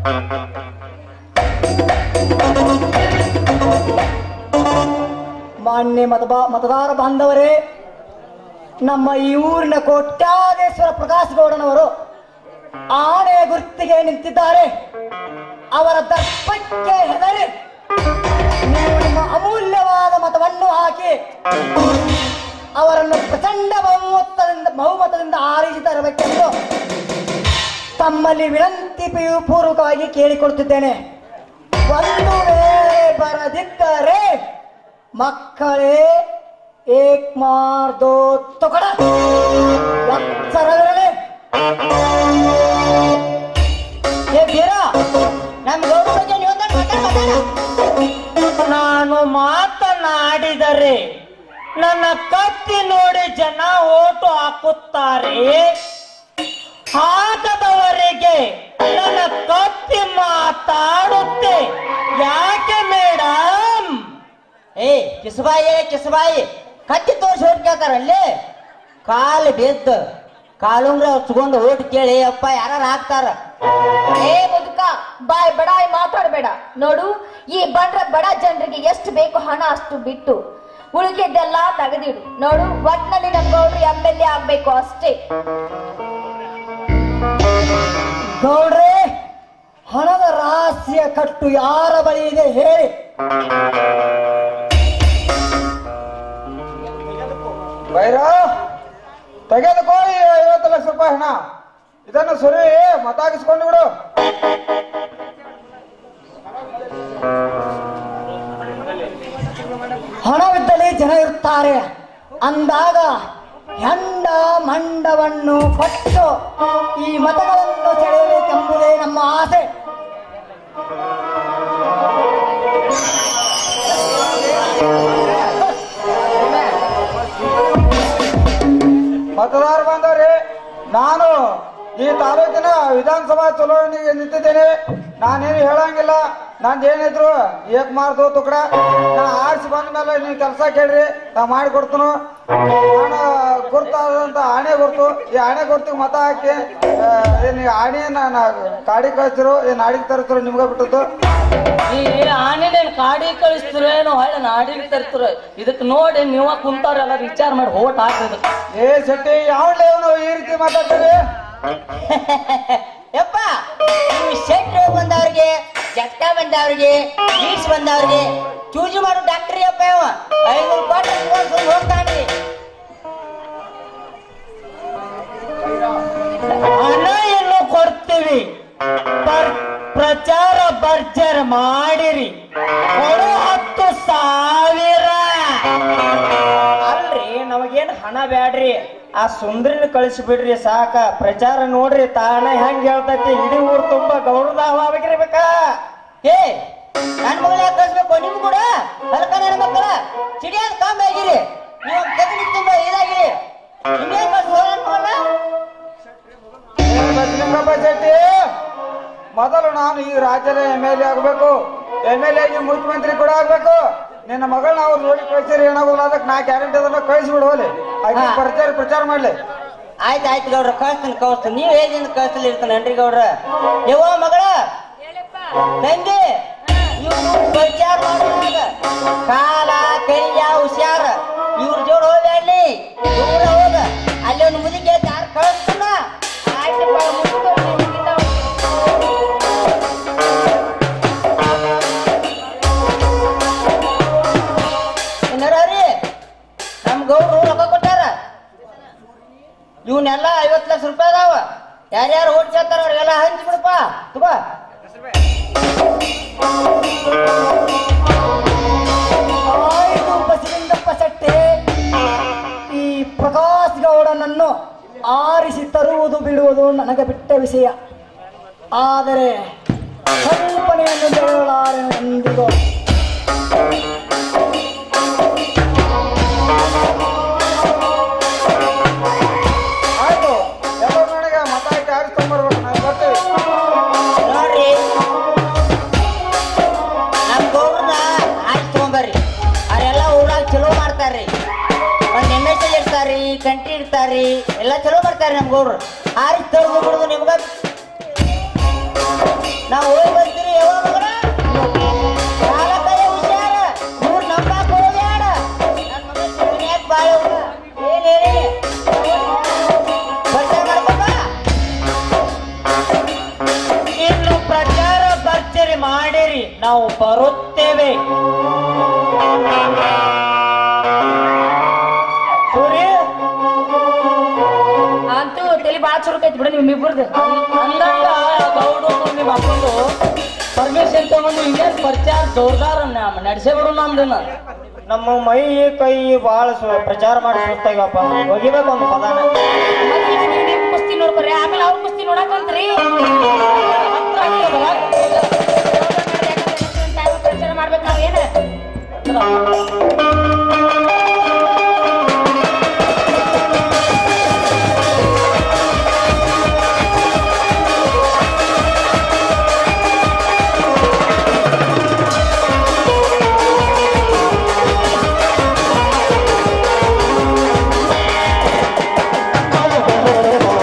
ಮಾನ್ಯ ಮತಬಾ ಮತದಾರ ಬಾಂಧವರೇ, ನಮ್ಮ ಈ ಊರಿನ ಕೋಟ್ಯಾಧೀಶ್ವರ ಪ್ರಕಾಶ್ ಗೌಡನವರು ಆನೆ ಗುರ್ತಿಗೆ ನಿಂತಿದ್ದಾರೆ. ಅವರ ದರ್ಪಕ್ಕೆ ಹೆದರಿ ನೀವು ನಿಮ್ಮ ಅಮೂಲ್ಯವಾದ ಮತವನ್ನು ಹಾಕಿ ಅವರನ್ನು ಪ್ರಚಂಡ ಬಹುಮತದಿಂದ ಬಹುಮತದಿಂದ ಆರಿಸಿ ತರಬೇಕೆಂದು ತಮ್ಮಲ್ಲಿ ವಿನಂತಿ ಪೂರ್ವಕವಾಗಿ ಕೇಳಿಕೊಡುತ್ತಿದ್ದೇನೆ. ಒಂದು ವೇಳೆ ಬರದಿದ್ದರೆ ಮಕ್ಕಳೇ ಏಕ್ ಮಾರ್ ದೋ ತೊಕಡ ವತ್ಸರಗಳೇ. ಏ ಬೀರ, ನಮ್ ಗೌಡ್ರ ಬಗ್ಗೆ ನೀವೊಂದನ್ನು ಮಾತಾಡ ಮಾತಾಡ. ನಾನು ಮಾತನಾಡಿದರೆ ನನ್ನ ಕತ್ತಿ ನೋಡಿ ಜನ ಓಟು ಹಾಕುತ್ತಾರೆ. ಹಾಕದವರಿಗೆ ನನ್ನ ಕತ್ತಿ ಮಾತಾಡುತ್ತೆ. ಯಾಕೆ ಮೇಡಮ್? ಏ ಕಿಸಬಾಯಿ ಕಿಸಬಾಯಿ ಕತ್ತಿ ತೋರಿಸಿ ಹೊರಟಾರಲ್ಲಿ ಕಾಲು ಬಿದ್ದು ಕಾಲುಂಗ್ರ ಹಚ್ಕೊಂಡು ಓಟ್ ಕೇಳಿ ಅಪ್ಪ ಯಾರು ಹಾಕ್ತಾರ. ಏ ಮುದುಕ, ಬಾಯ್ ಬಡಾಯಿ ಮಾತಾಡ್ಬೇಡ. ನೋಡು, ಈ ಬಂಡ್ರ ಬಡ ಜನರಿಗೆ ಎಷ್ಟು ಬೇಕು ಹಣ ಅಷ್ಟು ಬಿಟ್ಟು ಉಳಿಕೆದ್ದೆಲ್ಲ ತೆಗೆದಿಡು. ನೋಡು, ಒಟ್ನಲ್ಲಿ ನಮ್ ಗೌಡ್ರು ಎಂ ಎಲ್ ಎ ಆಗ್ಬೇಕು ಅಷ್ಟೇ. ಗೌಡ್ರೆ, ಹಣದ ರಹಸ್ಯ ಕಟ್ಟು ಯಾರ ಬಳಿ ಇದೆ ಹೇಳಿ. ಬೈರ ತೆಗೆದುಕೋ ಈ ಐವತ್ತು ಲಕ್ಷ ರೂಪಾಯಿ ಹಣ. ಇದನ್ನು ಸುರಿ ಮತಾಗಿಸ್ಕೊಂಡು ಬಿಡು. ಹಣವಿದ್ದಲ್ಲಿ ಜನ ಇರ್ತಾರೆ ಅಂದಾಗ ಹೆಂಡ ಮಂಡವನ್ನು ಕೊಟ್ಟು ಈ ಮತಗಳನ್ನು ಸೆಳೆಯಬೇಕೆಂಬುದೇ ನಮ್ಮ ಆಸೆ. ಮತದಾರ ಬಂದವ್ರಿ, ನಾನು ಈ ತಾಲೂಕಿನ ವಿಧಾನಸಭಾ ಚುನಾವಣೆಗೆ ನಿಂತಿದ್ದೇನೆ. ನಾನೇನು ಹೇಳಂಗಿಲ್ಲ. ನಂದು ಏನಿದ್ರು ಏಕ್ ಮಾರ್ದು ತುಕಡ. ನಾ ಆರಿಸಿ ಬಂದ ಮೇಲೆ ನೀವು ಕೆಲಸ ಕೇಳ್ರಿ, ನಾ ಮಾಡಿ ಕೊಡ್ತನು. ನಾನು ಗುರ್ತಾದಂತ ಆಣೆ ಗುರ್ತು, ಈ ಆಣೆ ಗುರ್ತಿಗೆ ಮತ ಹಾಕಿ ಏನ್ ಆಣೆಯನ್ನ ನಾ ಕಾಡಿ ಕಳಿಸಿರು ಏನ್ ನಾಡಿಗೆ ತರಿಸಿರು ನಿಮ್ಗೆ ಬಿಟ್ಟದ್ದು. ಈ ಆನೆನೇನ್ ಕಾಡಿ ಕಳಿಸ್ತಿರೇನು ಹೊಳ್ಳಿ ನಾಡಿಗೆ ತರ್ತಿರ. ಇದಕ್ ನೋಡಿ ನೀವ ಕುಂತಾರೆಲ್ಲ ವಿಚಾರ ಮಾಡಿ ಹೋಟ್ ಹಾಕಿದ. ಏ ಶೆಟ್ಟಿ, ಯಾವ್ಲೇ ನೀವು ಈ ರೀತಿ ಮಾತಾಡ್ತೀರಿ? ಯಪ್ಪ, ನೀವು ಶೆಟ್ರು ಬಂದವ್ರಿಗೆ, ಜಟ್ಕ ಬಂದವ್ರಿಗೆ, ಈಡ್ಸ್ ಬಂದವ್ರಿಗೆ ಚೂಜಿ ಮಾಡು ಡಾಕ್ಟ್ರಿ ಅಪ್ಪ. ಇವ ಐನೂರು ಕೋಟಿ ಹೋಗ್ತಾನ್ರಿ. ಹಣ ಏನು ಕೊಡ್ತೀವಿ, ಪ್ರಚಾರ ಭರ್ಜರ್ ಮಾಡಿರಿ, ಕೊಡು ಹತ್ತು ಸಾವಿರ. ಅಲ್ರಿ, ನಮಗೇನ್ ಹಣ ಬ್ಯಾಡ್ರಿ, ಆ ಸುಂದ್ರಿನ ಕಳಿಸಿ ಬಿಡ್ರಿ ಸಾಕ. ಪ್ರಚಾರ ನೋಡ್ರಿ ತಾನ ಹೆಂಗ್ ಹೇಳ್ತೈತಿ, ಇಡೀ ಊರ್ ತುಂಬಾ ಗೌರವ ಆಗ್ಬೇಕಿರ್ಬೇಕ. ಏ ನನ್ ಮಗಳ ಯಾಕೆ ಕಳಿಸ್ಬೇಕು? ನಿಮ್ ಕೂಡ ಹೊಲಕ ನನ್ನ ಮಕ್ಕಳ ಚಿಡಿಯಾದ ಕಾಂಬ ಆಗಿರಿ, ನೀವು ಗದನಿ ತುಂಬಾ ಇದಾಗಿರಿ. ನಿಮ್ಗೆ ಬಸಲಿಂಗಪ್ಪ ಶೆಟ್ಟಿ, ಮೊದಲು ನಾನು ಈ ರಾಜ್ಯದ ಎಮ್ ಎಲ್ ಎ ಆಗ್ಬೇಕು. ಎಮ್ ಎಲ್ ಎ ಮುಖ್ಯಮಂತ್ರಿ ಕೂಡ ಆಗ್ಬೇಕು. ನಿನ್ನ ಮಗಳನ್ನ ಅವ್ರು ನೋಡಿ ಕಳಿಸಿರಿ ಏನಾಗೋಲ್ಲ. ಅದಕ್ಕೆ ನಾ ಗ್ಯಾರಂಟಿ ಅದನ್ನ ಕಳಿಸ್ಬಿಡು ಹೋಲಿ. ಆಯ್ತು, ಪ್ರಚಾರ ಪ್ರಚಾರ ಮಾಡ್ಲಿ. ಆಯ್ತು ಆಯ್ತು ಗೌಡ್ರ, ಕಳಿಸ್ತೀನಿ ಕಳಿಸ್ತೀನಿ. ನೀವ್ ಏಜಿಂದ ಕಳಿಸಲಿ ಇರ್ತಾನನ್ರಿ ಗೌಡ್ರ. ನೀವು ಮಗಳ ತಂಗಿ, ಇವ್ರು ಪ್ರಚಾರ ಮಾಡುವಾಗ ಕಾಲ ಕೈಯ ಹುಷಾರ. ಇವ್ರ ಜೋಡ್ ಹೋಗ್ಯಾಡ್ಲಿ, ದೂರ ಹೋಗ. ಅಲ್ಲಿ ಒಂದು ಮುದಿಗೆ ಯಾರು ಕಳಿಸ್ತಾನ. ಆಯ್ತಪ್ಪ, ಏನಾರೀ ನಮ್ ಗೌಡ್ರು ರೊಕ್ಕ ಕೊಟ್ಟಾರ. ಇವನ್ನೆಲ್ಲ ಐವತ್ತು ಲಕ್ಷ ರೂಪಾಯಿ ಅದಾವ. ಯಾರ್ಯಾರು ಓಟ್ ಸೇರ್ತಾರ ಅವ್ರಿಗೆಲ್ಲ ಹಂಚಿ ಬಿಡಪ್ಪ. ತಗೋ. ಆಯ್ತು ಬಸಲಿಂಗಪ್ಪ ಶೆಟ್ಟಿ, ಈ ಪ್ರಕಾಶ್ ಗೌಡನನ್ನು ಆರಿಸಿ ತರುವುದು ಬಿಡುವುದು ನನಗೆ ಬಿಟ್ಟ ವಿಷಯ. ಆದರೆ ಕಲ್ಪನೆಯನ್ನು ಬೆಳೆಯಲಾರೆ ಎಂದಿಗೂ. ಆಯ್ತು, ಎಲ್ಲ ನನಗೆ ಮತ ಹಾಕಿ ಆರಿಸ್ಕೊಂಡ್ಬರ್ಬೇಕು. ನಾನು ಬರ್ತೇವೆ. ನೋಡ್ರಿ, ನಮ್ ಗೌಡ್ರನ್ನ ಆಯ್ತು ತಗೊಂಬರ್ರಿ. ಅವರೆಲ್ಲ ಊರಾಗ ಚಲೋ ಮಾಡ್ತಾರ್ರಿ. ಒಂದ್ ಎಮ್ ಎಸ್ ಇರ್ತಾರಿ, ಕಂಟ್ರಿ ಇರ್ತಾರಿ, ಎಲ್ಲ ಚಲೋ ಮಾಡ್ತಾರ್ರಿ ನಮ್ ಗೌಡ್ರು. ಆರಿಸಿ ತಗೊಂಡು ಬಿಡುದು ನಿಮ್ಗ. ನಾವು ಹೋಗಿ ಬರ್ತೀರಿ. ಯಾವ ಮಗನ ಕಾಲ ಕೈ ಹುಷಾರ, ಇವ್ರು ನಂಬಾಕ ಹೋಗ್ಯಾಡ. ನನ್ನ ಮಗ ಯಾಕೆ ಬಾಳ ಏನ್ ಹೇಳಿ ಪ್ರಚಾರ ಮಾಡ್ಬೇಕ. ಇನ್ನು ಪ್ರಚಾರ ಭರ್ಜರಿ ಮಾಡಿರಿ, ನಾವು ಬರುತ್ತೇವೆ. ಸೂರ್ಯ ಅಂತೂ ತಲೆ ಬಾಳ ಚುರುಕೈತಿ ಬಿಡ ನಿಮ್ಮಿಬ್ಬರದು. ಅಂದಂಗ ಗೌಡು ನಿಮ್ಮ ಅಪ್ಪಂದು ಪರ್ಮಿಷನ್ ತಗೊಂಡು ಇನ್ನೇನ್ ಪ್ರಚಾರ ಜೋರ್ದಾರ ನಡೆಸೇ ಬಿಡು ನಮ್ದನ್ನ. ನಮ್ಮ ಮೈ ಕೈ ಬಾಳ ಪ್ರಚಾರ ಮಾಡಿ ಸುತ್ತಾಗಪ್ಪ. ಹೋಗಿಬೇಕು ಒಂದು ಪದಾನ. ನಿಮ್ ಕುಸ್ತಿ ನೋಡ್ಕೊರಿ, ಆಮೇಲೆ ಅವ್ರ ಕುಸ್ತಿ ನೋಡಕಂತ್ರಿ. ಪ್ರಚಾರ ಮಾಡ್ಬೇಕು ನಾವ್ ಏನ. ¡Vamos!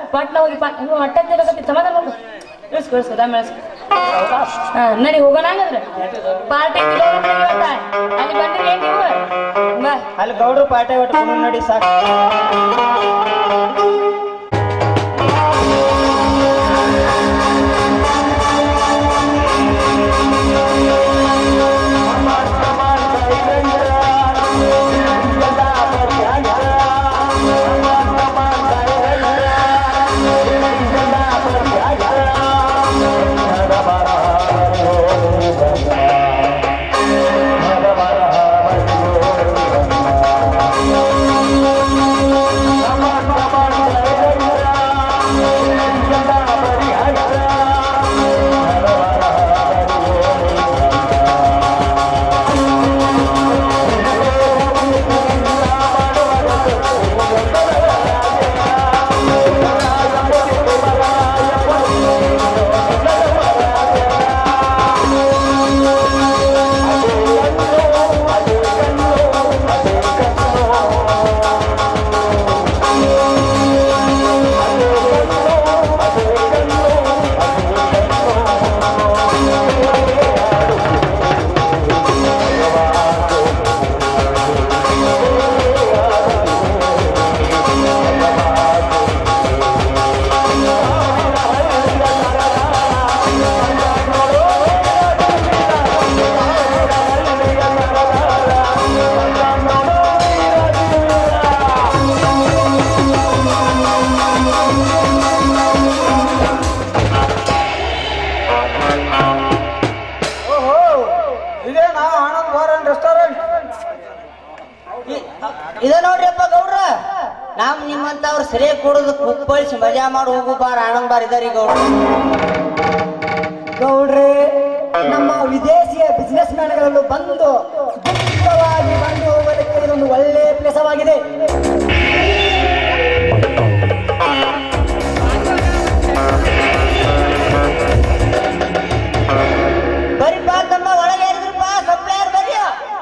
ಪಟ್ನ ಹೋಗಿ ಪಟ್ ಹೊಟ್ಟೆ ತಿನ್ನಕತ್ತಿ ಸಮಾಧಾನ ಮಾಡ್ಕೊ ಇಳಿಸ್ಕೊ ಇಳಿಸ್ಕೊ ದಮ್ ಇಳಿಸ್ಕೊ ಹಾ ನಡಿ ಹೋಗೋಣ ಹಂಗಂದ್ರೆ ಪಾರ್ಟಿ ಅಲ್ಲಿ ಬಂದ್ರಿ ಏನ್ ನೀವು ಬಾ ಅಲ್ಲಿ ಗೌಡ್ರು ಪಾಟೆ ಒಟ್ಟು ನೋಡಿ ಸಾಕು ಇದ ನೋಡ್ರಿಪ್ಪ ಗೌಡ್ರ ನಾವ್ ನಿಮ್ಮಂತವ್ರು ಸರಿಯಾಗಿ ಕೊಡೋದು ಕುಪ್ಪಳಿಸಿ ಮಜಾ ಮಾಡಿ ಹೋಗು ಬಾರ್ ಆನಂದ್ ಬಾರ್ ಇದಾರಿ ಗೌಡ್ರ ಗೌಡ್ರೆ ನಮ್ಮ ವಿದೇಶಿಯ ಬಿಸಿನೆಸ್ ಮ್ಯಾನ್ಗಳಲ್ಲೂ ಬಂದು ಗುಪ್ತವಾಗಿ ಬಂದು ಹೋಗೋದಕ್ಕೆ ಇದೊಂದು ಒಳ್ಳೆ ಪ್ಲೇಸವಾಗಿದೆ. ಬರಿಪ್ಪ ತಮ್ಮ ಒಳಗೆ ಇರಿದ್ರಪ್ಪ ಸಪ್ಲೈಯರ್ ಬರ್ರಿ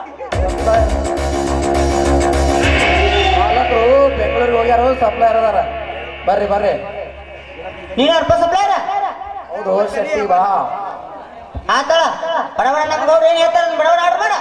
ಬೆಂಗಳೂರಿಗೆ ಹೋಗ್ಯಾರ ಸಪ್ಲೈಯರ್ ಅದಾರ ಬರ್ರಿ ಬರ್ರಿ ನೀನಪ್ಪ ಸಪ್ಲೈಯರ್ ಹೌದು ಶಕ್ತಿ ಬಾ ಆತಳ ಬಡಬಡ ನಮ್ಮ ಗೌಡ್ರು ಏನ್ ಹೇಳ್ತಾರ ಬಡಬಡ ಆರ್ಡರ್ ಮಾಡ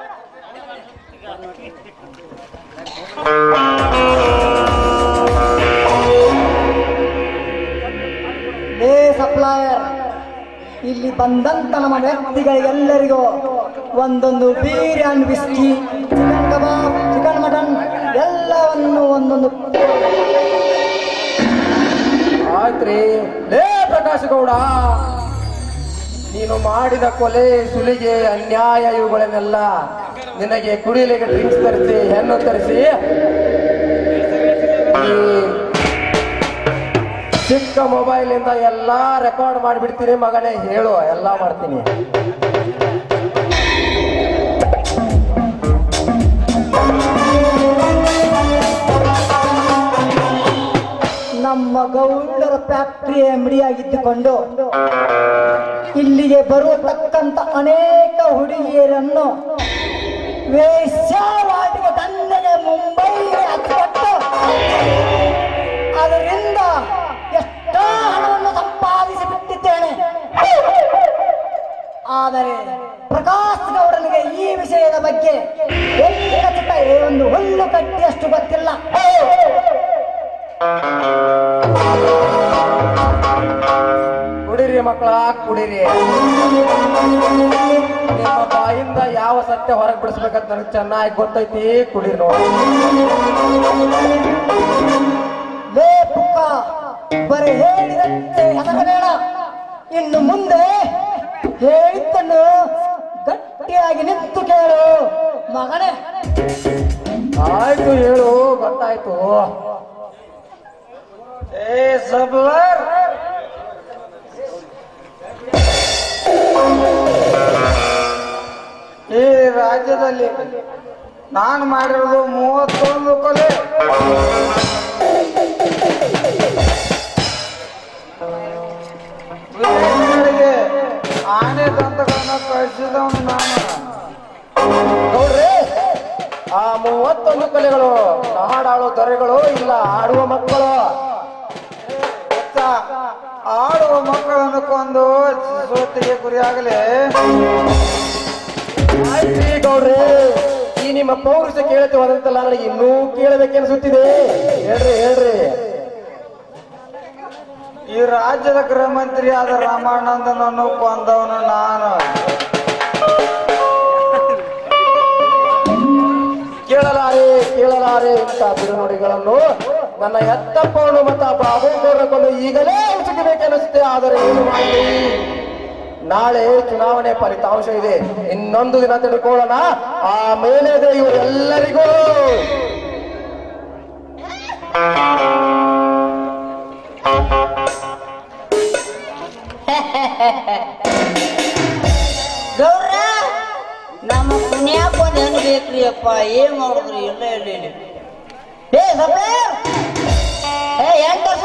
ಲೇ ಸಪ್ಲೈಯರ್ ಇಲ್ಲಿ ಬಂದಂತ ನಮ್ಮ ವ್ಯಕ್ತಿಗಳಿಗೆಲ್ಲರಿಗೂ ಒಂದೊಂದು ಬಿರಿಯಾನಿ ಬಿಸ್ಕಿ ಚಿಕನ್ ಕಬಾಬ್ ಚಿಕನ್ ಮಟನ್ ಎಲ್ಲವನ್ನು ಒಂದೊಂದು ಆಯ್ತ್ರಿ ಲೇ ಪ್ರಕಾಶ್ ಗೌಡ ನೀನು ಮಾಡಿದ ಕೊಲೆ ಸುಲಿಗೆ ಅನ್ಯಾಯ ಇವುಗಳನ್ನೆಲ್ಲ ನಿನಗೆ ಕುಡಿಯಲಿಕ್ಕೆ ಡ್ರಿಂಕ್ಸ್ ತರಿಸಿ ಹೆಣ್ಣು ತರಿಸಿ ಈ ಚಿಕ್ಕ ಮೊಬೈಲ್ ಇಂದ ಎಲ್ಲಾ ರೆಕಾರ್ಡ್ ಮಾಡಿಬಿಡ್ತೀನಿ ಮಗನೇ ಹೇಳು ಎಲ್ಲಾ ಮಾಡ್ತೀನಿ. ನಮ್ಮ ಗೌಡರ ಫ್ಯಾಕ್ಟರಿ ಎಂಬಡಿಯಾಗಿದ್ದುಕೊಂಡು ಇಲ್ಲಿಗೆ ಬರುವತಕ್ಕಂತ ಅನೇಕ ಹುಡುಗಿಯರನ್ನು ವೇಶ್ಯಾವಾಟಿಗೆ ದಂಧೆಗೆ ಮುಂಬೈಗೆ ಹಚ್ಚಿಕೊಟ್ಟು ಅದರಿಂದ ಎಷ್ಟೋ ಹಣವನ್ನು ಸಂಪಾದಿಸಿ ಬಿಟ್ಟಿದ್ದೇನೆ. ಆದರೆ ಪ್ರಕಾಶ್ ಗೌಡನಿಗೆ ಈ ವಿಷಯದ ಬಗ್ಗೆ ಒಂದು ಹುಲ್ಲು ಕಟ್ಟಿಯಷ್ಟು ಗೊತ್ತಿಲ್ಲ. ಕುಡಿರಿ ಮಕ್ಕಳ ಕುಡಿರಿ. ನಿಮ್ಮ ಬಾಯಿಂದ ಯಾವ ಸತ್ಯ ಹೊರಗೆ ಬಿಡಿಸ್ಬೇಕಂತ ನನಗೆ ಚೆನ್ನಾಗಿ ಗೊತ್ತೈತಿ. ಕುಡಿರಿ ನೋಡಿ. ಲೇ ಪುಕ್ಕ ಬರೀ ಹೇಳಿದಂತೆ ಹೆಸರಬೇಡ. ಇನ್ನು ಮುಂದೆ ಹೇಳಿದ್ದನ್ನು ಗಟ್ಟಿಯಾಗಿ ನಿಂತು ಕೇಳು ಮಗನೇ. ಆಯ್ತು ಹೇಳು ಗೊತ್ತಾಯ್ತು. ಏ ಸಬ್ಲರ್ ಈ ರಾಜ್ಯದಲ್ಲಿ ನಾನು ಮಾಡಿರೋದು ಮೂವತ್ತೊಂದು ಕೊಲೆ. ವಿದೇಶಗಳಿಗೆ ಆನೆ ದಂತಗಳನ್ನ ಕಳಿಸಿದವನು ನಾನು. ನೋಡ್ರಿ ಆ ಮೂವತ್ತೊಂದು ಕೊಲೆಗಳು ನಾಡಾಳೋ ದೊರೆಗಳು ಇಲ್ಲ ಆಡುವ ಮಕ್ಕಳು. ಆಡುವ ಮಕ್ಕಳನ್ನು ಕೊಂದು ಸೋತಿಗೆ ಗುರಿಯಾಗಲೇ ಗೌಡ್ರೆ, ಈ ನಿಮ್ಮ ಪೌರುಷ ಕೇಳುತ್ತೆ ಹೋದಂತಲ್ಲ, ನನಗೆ ಇನ್ನೂ ಕೇಳಬೇಕೆನಿಸುತ್ತಿದೆ. ಹೇಳ್ರಿ ಹೇಳ್ರಿ. ಈ ರಾಜ್ಯದ ಗೃಹ ಮಂತ್ರಿ ಆದ ರಾಮಾನಂದನನ್ನು ಕೊಂದವನು ನಾನು. ಕೇಳಲಾರೆ ಕೇಳಲಾರೆ ಇಂಥ ಬಿರುನುಡಿಗಳನ್ನು ನನ್ನ ಎತ್ತಪ್ಪವನ್ನು ಮತ್ತು ಬಾಬುಗೌಡರ ಕೊಂದು ಈಗಲೇ ಉಸುಕಬೇಕೆನಿಸುತ್ತೆ. ಆದರೆ ಏನು ಮಾಡಲಿ, ನಾಳೆ ಚುನಾವಣೆ ಫಲಿತಾಂಶ ಇದೆ. ಇನ್ನೊಂದು ದಿನ ತಿಳ್ಕೊಳ್ಳೋಣ, ಆಮೇಲೆ ಇವರೆಲ್ಲರಿಗೂ ಗೌರ ನಮ್ಮ ಪುಣ್ಯಾಕ ಒಂದ್ ಹೆಣ್ಣು ಬೇಕ್ರಿ ಅಪ್ಪ. ಏನ್ ಮಾಡುದ್ರಿ? ಇಲ್ಲ ಇಲ್ಲ ಇಲ್ಲ ಏ ಸಪ್ಲ ಏ ಎಂಟು ವರ್ಷ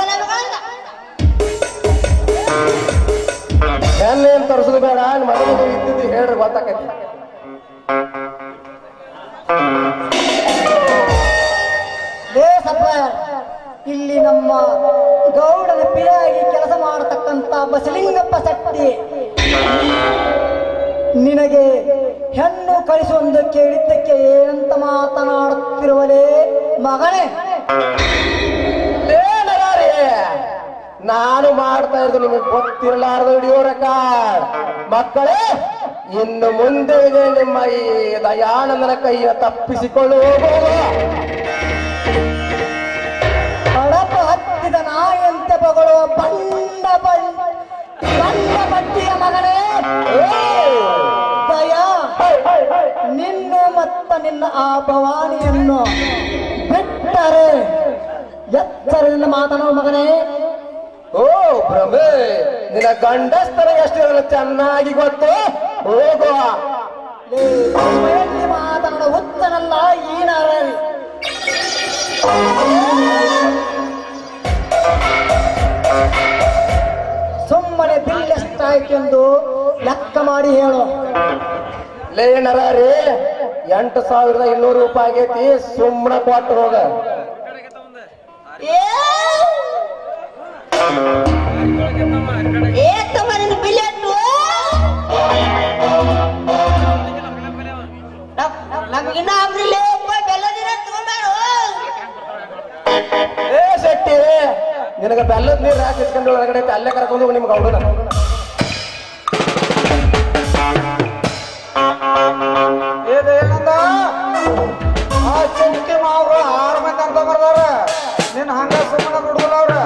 ಏನ್ ತರಿಸೋದು ಬೇಡ, ಮನೆಗೆ ಇದ್ದಿದ್ದು ಹೇಳ್ರಿ, ಗೊತ್ತಾಕೈತಿ. ಲೇ ಸಪ್ಲ, ಇಲ್ಲಿ ನಮ್ಮ ಗೌಡನ ಪಿಯಾಗಿ ಕೆಲಸ ಮಾಡತಕ್ಕಂತ ಬಸಲಿಂಗಪ್ಪ ಶೆಟ್ಟಿ ನಿನಗೆ ಹೆಣ್ಣು ಕಳಿಸುವುದಕ್ಕೆ ಹೇಳಿದ್ದಕ್ಕೆ ಏನಂತ ಮಾತನಾಡುತ್ತಿರುವಲೇ ಮಗನೇ? ನಾನು ಮಾಡ್ತಾ ಇರೋದು ನಿಮಗೆ ಗೊತ್ತಿರಲಾರ್ದು ವಿಡಿಯೋ ರೆಕಾರ್ಡ್. ಮಕ್ಕಳೇ, ಇನ್ನು ಮುಂದೆ ನಿಮ್ಮ ಈ ದಯಾನಂದನ ಕೈಯ ತಪ್ಪಿಸಿಕೊಂಡು ಹೋಗುವುದು. ಕಡಪ ಹತ್ತಿದ ನಾಯಂತೆ ಬಗಳುವ ಬಂಡ ಬಂಡ ಬಂಡ ಬಡ್ಡಿಯ ಮಗನೇ ದಯಾ, ನಿನ್ನ ಮತ್ತ ನಿನ್ನ ಆ ಭವಾನಿಯನ್ನು ಬಿಟ್ಟರೆ ಎಚ್ಚರದಿಂದ ಮಾತನಾಡುವ ಮಗನೇ. ಓ ಭ್ರಮೆ, ನಿನ್ನ ಗಂಡಸ್ತರ ಎಷ್ಟು ಚೆನ್ನಾಗಿ ಗೊತ್ತು. ಹೋಗುವ ಮಾತನಾಡುವ ಹುಚ್ಚನಲ್ಲ ಈ ನಾರಾಯಣ. ಸುಮ್ಮನೆ ಬಿಲ್ ಎಷ್ಟಾಯ್ತು ಎಂದು ಲೆಕ್ಕ ಮಾಡಿ ಹೇಳು. ಲೇ ನರೇ, ಎಂಟು ಸಾವಿರದ ಇನ್ನೂರು ರೂಪಾಯಿ ಆಗೈತಿ, ಸುಮ್ಮನೆ ಕೊಟ್ಟು ಹೋಗ. ನಮಗಿನ್ನ ಆಗ್ಲಿಲ್ಲ ಬೆಲ್ಲದಿನ ತಗೊಂಡ್ಬಾರು. ಏ ಶೆಟ್ಟಿ, ನಿನಗೆ ಬೆಲ್ಲದ ನೀರು ಹಾಕಿ ಇಟ್ಕೊಂಡು ಒಳಗಡೆ ಅಲ್ಲೇ ಕರ್ಕೊಂಡು ನಿಮ್ಗೆ ಅವಳು ಏನಂದ ಆ ಚುಂಕಿ ಮಾವ್ರು ಆರು ಮಂದಿ ಅಂತ ಬರ್ದಾರ. ನಿನ್ ಹಂಗ ಸುಮ್ಮನೆ ಬಿಡುದಿಲ್ಲ ಅವ್ರ.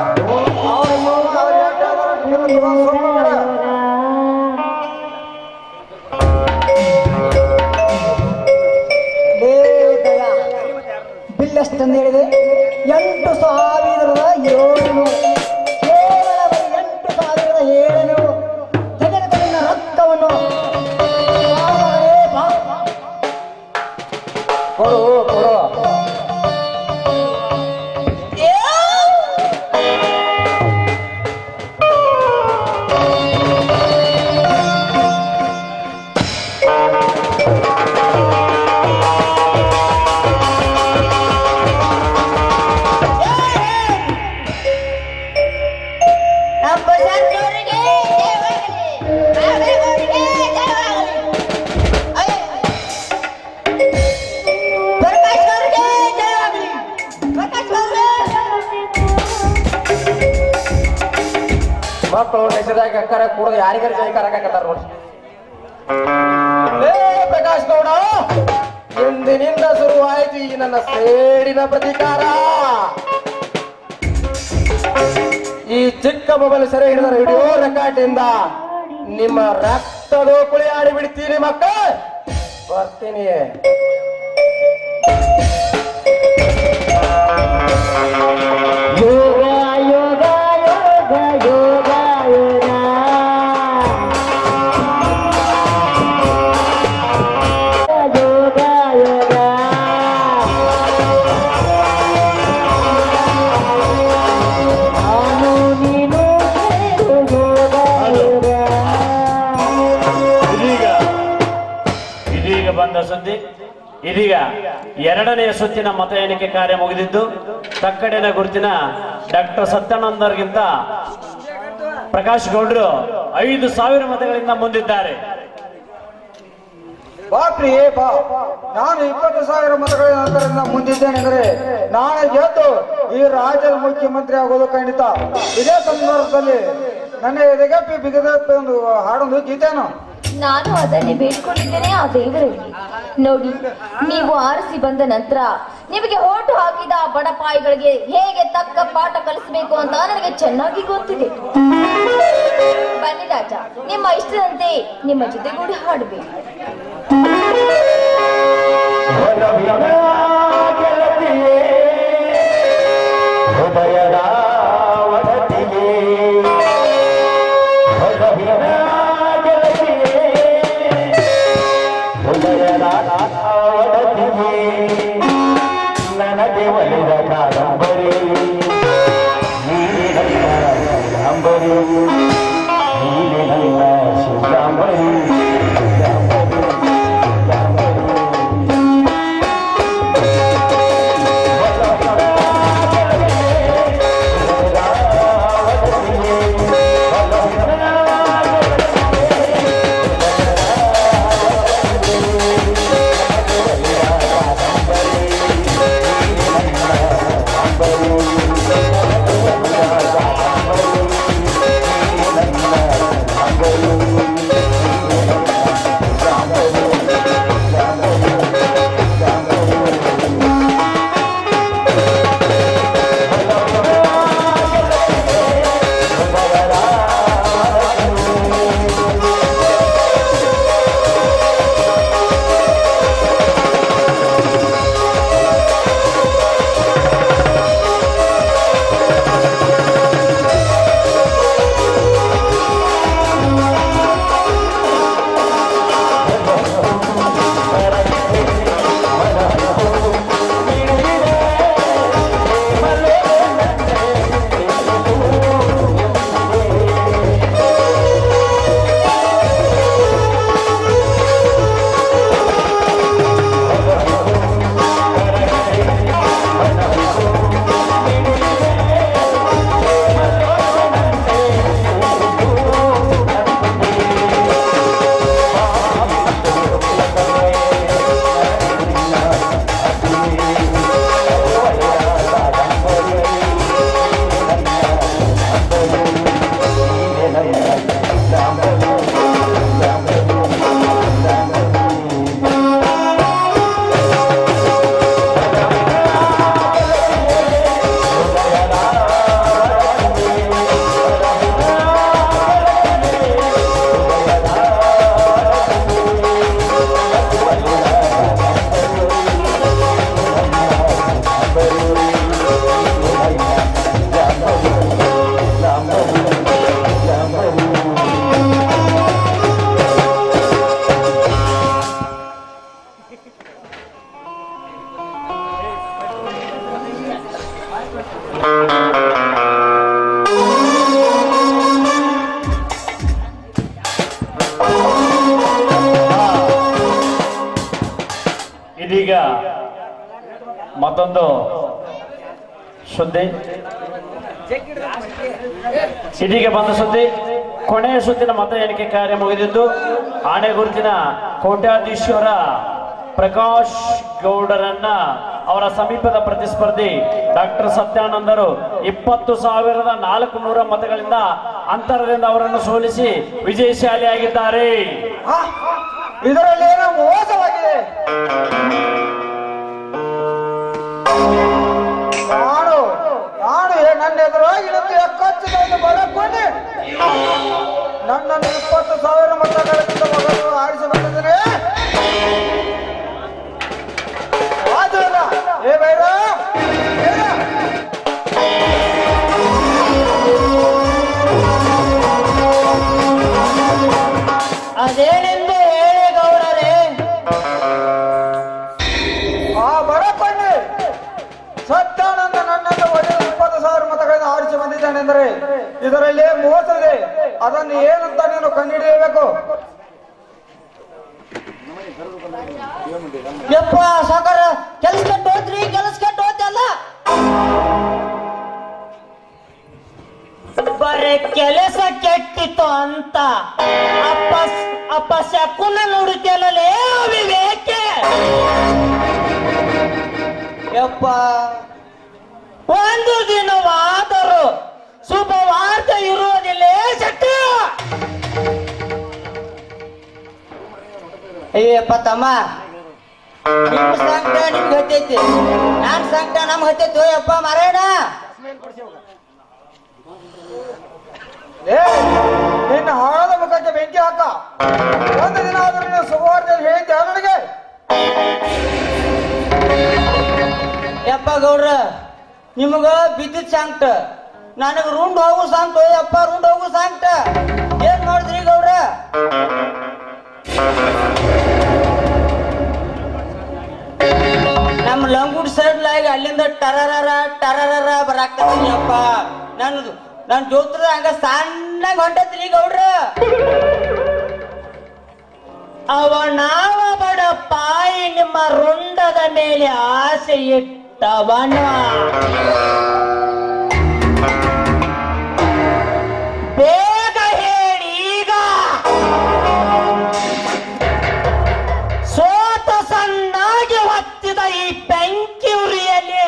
ಬಿಲ್ ಎಷ್ಟಂದು ಹೇಳಿದೆ? ಎಂಟು ಸಾವಿರದ ಏಳುನೂರು. ಕೇವಲ ಎಂಟು ಸಾವಿರದ ಏಳುನೂರು ತೆಗೆದುಕೊಂಡ ರೊಕ್ಕವನ್ನು ಕೊಡು ಕೊಡು. ಮಕ್ಕಳು ನೆಸದಾಗ ಕರ ಕುಡಿದು ಯಾರಿಗಾರ ಜೈ ಕರಕತ್ತಾರ ನೋಡಿ. ಏ ಪ್ರಕಾಶ್ ಗೌಡ, ಎಂದಿನಿಂದ ಶುರುವಾಯಿತು ಈ ನನ್ನ ಸೇಡಿನ ಪ್ರತಿಕಾರ. ಈ ಚಿಕ್ಕ ಮೊಬೈಲ್ ಸೆರೆ ಹಿಡಿದ ವಿಡಿಯೋ ರೆಕಾರ್ಡ್ ಇಂದ ನಿಮ್ಮ ರಕ್ತದ ಕುಳಿ ಆಡಿ ಬಿಡ್ತೀನಿ ಮಕ್ಕ. ಬರ್ತೀನಿ. ಯೋಗ ಯೋಗ ಯೋಗ ಯೋಗ ಯೋಗ ಯೋಗ ಯೋಗ ನಾನು ನೀನು ಯೋಗ ಯೋಗ. ಇದೀಗ ಇದೀಗ ಬಂದ ಸುದ್ದಿ, ಇದೀಗ ಎರಡನೆಯ ಸುತ್ತಿನ ಮತ ಎಣಿಕೆ ಕಾರ್ಯ ಮುಗಿದಿದ್ದು ತಕ್ಕಡಿನ ಗುರುತಿನ ಡಾಕ್ಟರ್ ಸತ್ಯಾನಂದರ್ಗಿಂತ ಪ್ರಕಾಶ್ ಗೌಡ್ರು ಐದು ಸಾವಿರ ಮತಗಳಿಂದ ಮುಂದಿದ್ದಾರೆ. ಬಾ ಪ್ರಿಯೇ ಬಾ, ನಾನು ಇಪ್ಪತ್ತು ಸಾವಿರ ಮತಗಳ ನಂತರದಿಂದ ಮುಂದಿದ್ದೇನೆಂದರೆ ನಾಳೆ ಗೆದ್ದು ಈ ರಾಜ್ಯದ ಮುಖ್ಯಮಂತ್ರಿ ಆಗೋದು ಖಂಡಿತ. ಇದೇ ಸಂದರ್ಭದಲ್ಲಿ ನನ್ನ ಎದೆಗಪ್ಪಿ ಬಿಗದಪ್ಪಿ ಒಂದು ಹಾಡೊಂದು ಗೀತೆನು ನಾನು ಅದನ್ನೇ ಬೇಡ್ಕೊಂಡಿದ್ದೇನೆ ಆ ದೇವರಲ್ಲಿ. ನೋಡಿ, ನೀವು ಆರಿಸಿ ಬಂದ ನಂತರ ನಿಮಗೆ ಓಟು ಹಾಕಿದ ಬಡಪಾಯಿಗಳಿಗೆ ಹೇಗೆ ತಕ್ಕ ಪಾಠ ಕಲಿಸಬೇಕು ಅಂತ ನನಗೆ ಚೆನ್ನಾಗಿ ಗೊತ್ತಿದೆ. ಬನ್ನಿ ರಾಜ, ನಿಮ್ಮ ಇಷ್ಟದಂತೆ ನಿಮ್ಮ ಜೊತೆಗೂಡಿ ಹಾಡಬೇಕು. ಇದೀಗ ಮತ್ತೊಂದು ಸುದ್ದಿ, ಇದೀಗ ಬಂದ ಸುದ್ದಿ. ಕೊನೆಯ ಸುತ್ತಿನ ಮತ ಎಣಿಕೆ ಕಾರ್ಯ ಮುಗಿದಿದ್ದು ಆಣೆ ಗುರುತಿನ ಕೋಟ್ಯಾಧೀಶ್ವರ ಪ್ರಕಾಶ್ ಗೌಡರನ್ನ ಅವರ ಸಮೀಪದ ಪ್ರತಿಸ್ಪರ್ಧಿ ಡಾಕ್ಟರ್ ಸತ್ಯಾನಂದರು ಇಪ್ಪತ್ತು ಸಾವಿರದ ನಾಲ್ಕು ನೂರ ಮತಗಳಿಂದ ಅಂತರದಿಂದ ಅವರನ್ನು ಸೋಲಿಸಿ ವಿಜಯಶಾಲಿಯಾಗಿದ್ದಾರೆ. ಇದರಲ್ಲಿ ಏನೋ ಮೋಸವಾಗಿದೆ. ನಾನು ನಾನು ನನ್ನ ಎದುರಾಗಿ ನಿಂತು ಎಕ್ಕಚ್ಚಿದ ಬರಕೊಂಡೆ ನನ್ನನ್ನು ಇಪ್ಪತ್ತು ಸಾವಿರ ಮತಗಳಿಂದ ಮಗನು ಆಡಿಸಿ ಬಂದಿದ್ದೇನೆ. ಏ ಬೈರ ಅದೇನೆಂದು ಹೇಳಿ ಗೌಡರೇ. ಆ ಬರಪಣ್ಣೆ ಸತ್ಯಾನಂದ ನನ್ನನ್ನು ಒಡೆದು ಇಪ್ಪತ್ತು ಸಾವಿರ ಮತಗಳಿಂದ ಆರಿಸಿ ಬಂದಿದ್ದಾನೆಂದರೆ ಇದರಲ್ಲಿ ಮೋಸವಿದೆ. ಅದನ್ನು ಏನಂತ ನೀನು ಕಂಡುಹಿಡಿಯಬೇಕು. ಯಪ್ಪ ಸಾಕಾರ ಕೆಲಸ ಕೆಟ್ಟ ಹೋದ್ರಿ ಕೆಲಸ ಕೆಟ್ಟ ಹೋತಲ್ಲ ಬರೇ ಕೆಲಸ ಕೆಟ್ಟಿತ್ತು ಅಂತ ಅಪ್ಪ ಅಪ್ಪ ಶಕುನ ನುಡಿತಲೇ ವಿವೇಕೆ ಯಪ್ಪ ಒಂದು ದಿನವಾದರೂ ಶುಭವಾರ್ತೆ ಇರುವುದಿಲ್ಲೇ ಶೆಟ್ಟಿ ಅಯ್ಯಪ್ಪ ತಮ್ಮ ನಿಮ್ಮ ಸಂಕಟ ನಿಮ್ಗೆ ಹತ್ತೈತಿ ನಾನ್ ಸಂಕಟ ನಮ್ಗೆ ಹತ್ತೈತಿ ಯಪ್ಪ ಮಾರೇಣ ನಿನ್ನ ಹಾಳದ ಮುಖಕ್ಕೆ ಬೆಂಕಿ ಹಾಕ ಒಂದು ದಿನ ಆದ್ರೂ ನೀನು ಶುಭವಾರ್ತೆ ಹೇಳಿದ್ದೆ ನನಗೆ ಯಪ್ಪ ಗೌಡ್ರ ನಿಮಗ ಬಿದ್ದಿದ್ ಸಂಕಟ ನನಗ್ ರುಂಡ್ ಹೋಗು ಸಂಕಟ ಯಪ್ಪ ರುಂಡ್ ಹೋಗು ಸಂಕಟ ಏನ್ ಮಾಡಿದ್ರಿ ಗೌಡ್ರ ನಮ್ ಲಂಗುಡ್ ಸೈಡ್ ಲಾಗ ಅಲ್ಲಿಂದ ಟರರ ಟರರ ಬರಾಕತ್ತೀನಿ ಅಪ್ಪ ನನ್ ನನ್ ಜೋತ್ರದ ಹಂಗ ಸಣ್ಣಗ ಹೊಂಟತ್ರಿ ಗೌಡ್ರ ಅವ ನಾವ ಬಡ ಪಾಯಿ ನಿಮ್ಮ ರುಂಡದ ಮೇಲೆ ಆಸೆ ಇಟ್ಟವನ ಬೇಗ ಹೇಳಿ ಈಗ ಸೋತ ಸಣ್ಣಾಗಿ ಹೊತ್ತಿದ ಈ ಬೆಂಕಿ ಉರಿಯಲ್ಲಿ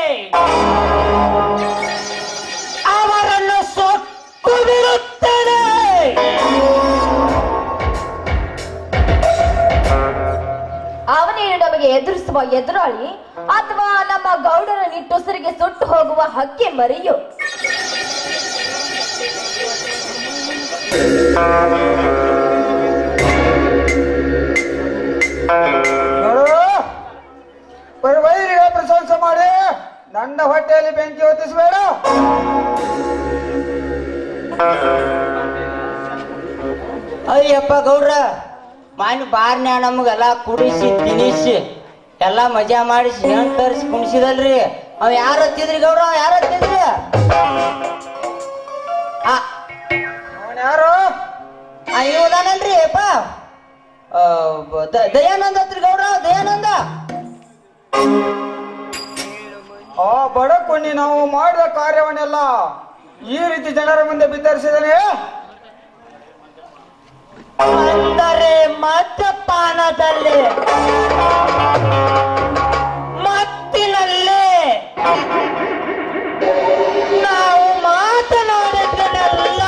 ಅವರನ್ನು ಸೊಕ್ಕು ಬಿಡುತ್ತೇನೆ ಅವನೇನು ನಮಗೆ ಎದುರಿಸುವ ಎದುರಾಳಿ ಅಥವಾ ನಮ್ಮ ಗೌಡರ ನಿಟ್ಟುಸಿರಿಗೆ ಸುಟ್ಟು ಹೋಗುವ ಹಕ್ಕಿ ಮರಿಯು ವೈರಿಗಳ ಪ್ರಶಂಸೆ ಮಾಡಿ ನನ್ನ ಹೊಟ್ಟೆಯಲ್ಲಿ ಬೆಂಕಿ ಹೊತ್ತಿಸಬೇಡ ಅಯ್ಯಪ್ಪ ಗೌಡ್ರ ಮಾನ್ ಬಾರ್ನ್ಯಾ ನಮಗೆಲ್ಲ ಕುಡಿಸಿ ತಿನಿಸಿ ಎಲ್ಲಾ ಮಜಾ ಮಾಡಿಸಿ ಹೆಣ್ ತರಿಸಿ ಕುಣಿಸಿದಲ್ರಿ ಅವ್ ಯಾರ ಹತ್ತಿದ್ರಿ ಗೌಡ್ರ ಅವ್ ಯಾರ ಹತ್ತಿದ್ರಿ ಯಾರು ಇವದಾನಲ್ರಿ ಅಪ್ಪ ದಯಾನಂದ ಹತ್ರಿ ಗೌಡ್ರ ದಯಾನಂದ ಆ ಬಡಕೊಂಡಿ ನಾವು ಮಾಡಿದ ಕಾರ್ಯವನ್ನೆಲ್ಲ ಈ ರೀತಿ ಜನರ ಮುಂದೆ ಬಿತ್ತರಿಸಿದನೆ ಅಂದರೆ ಮದ್ಯಪಾನದಲ್ಲಿ ಮತ್ತಿನಲ್ಲಿ ನಾವು ಮಾತನಾಡಿದ್ದನ್ನೆಲ್ಲ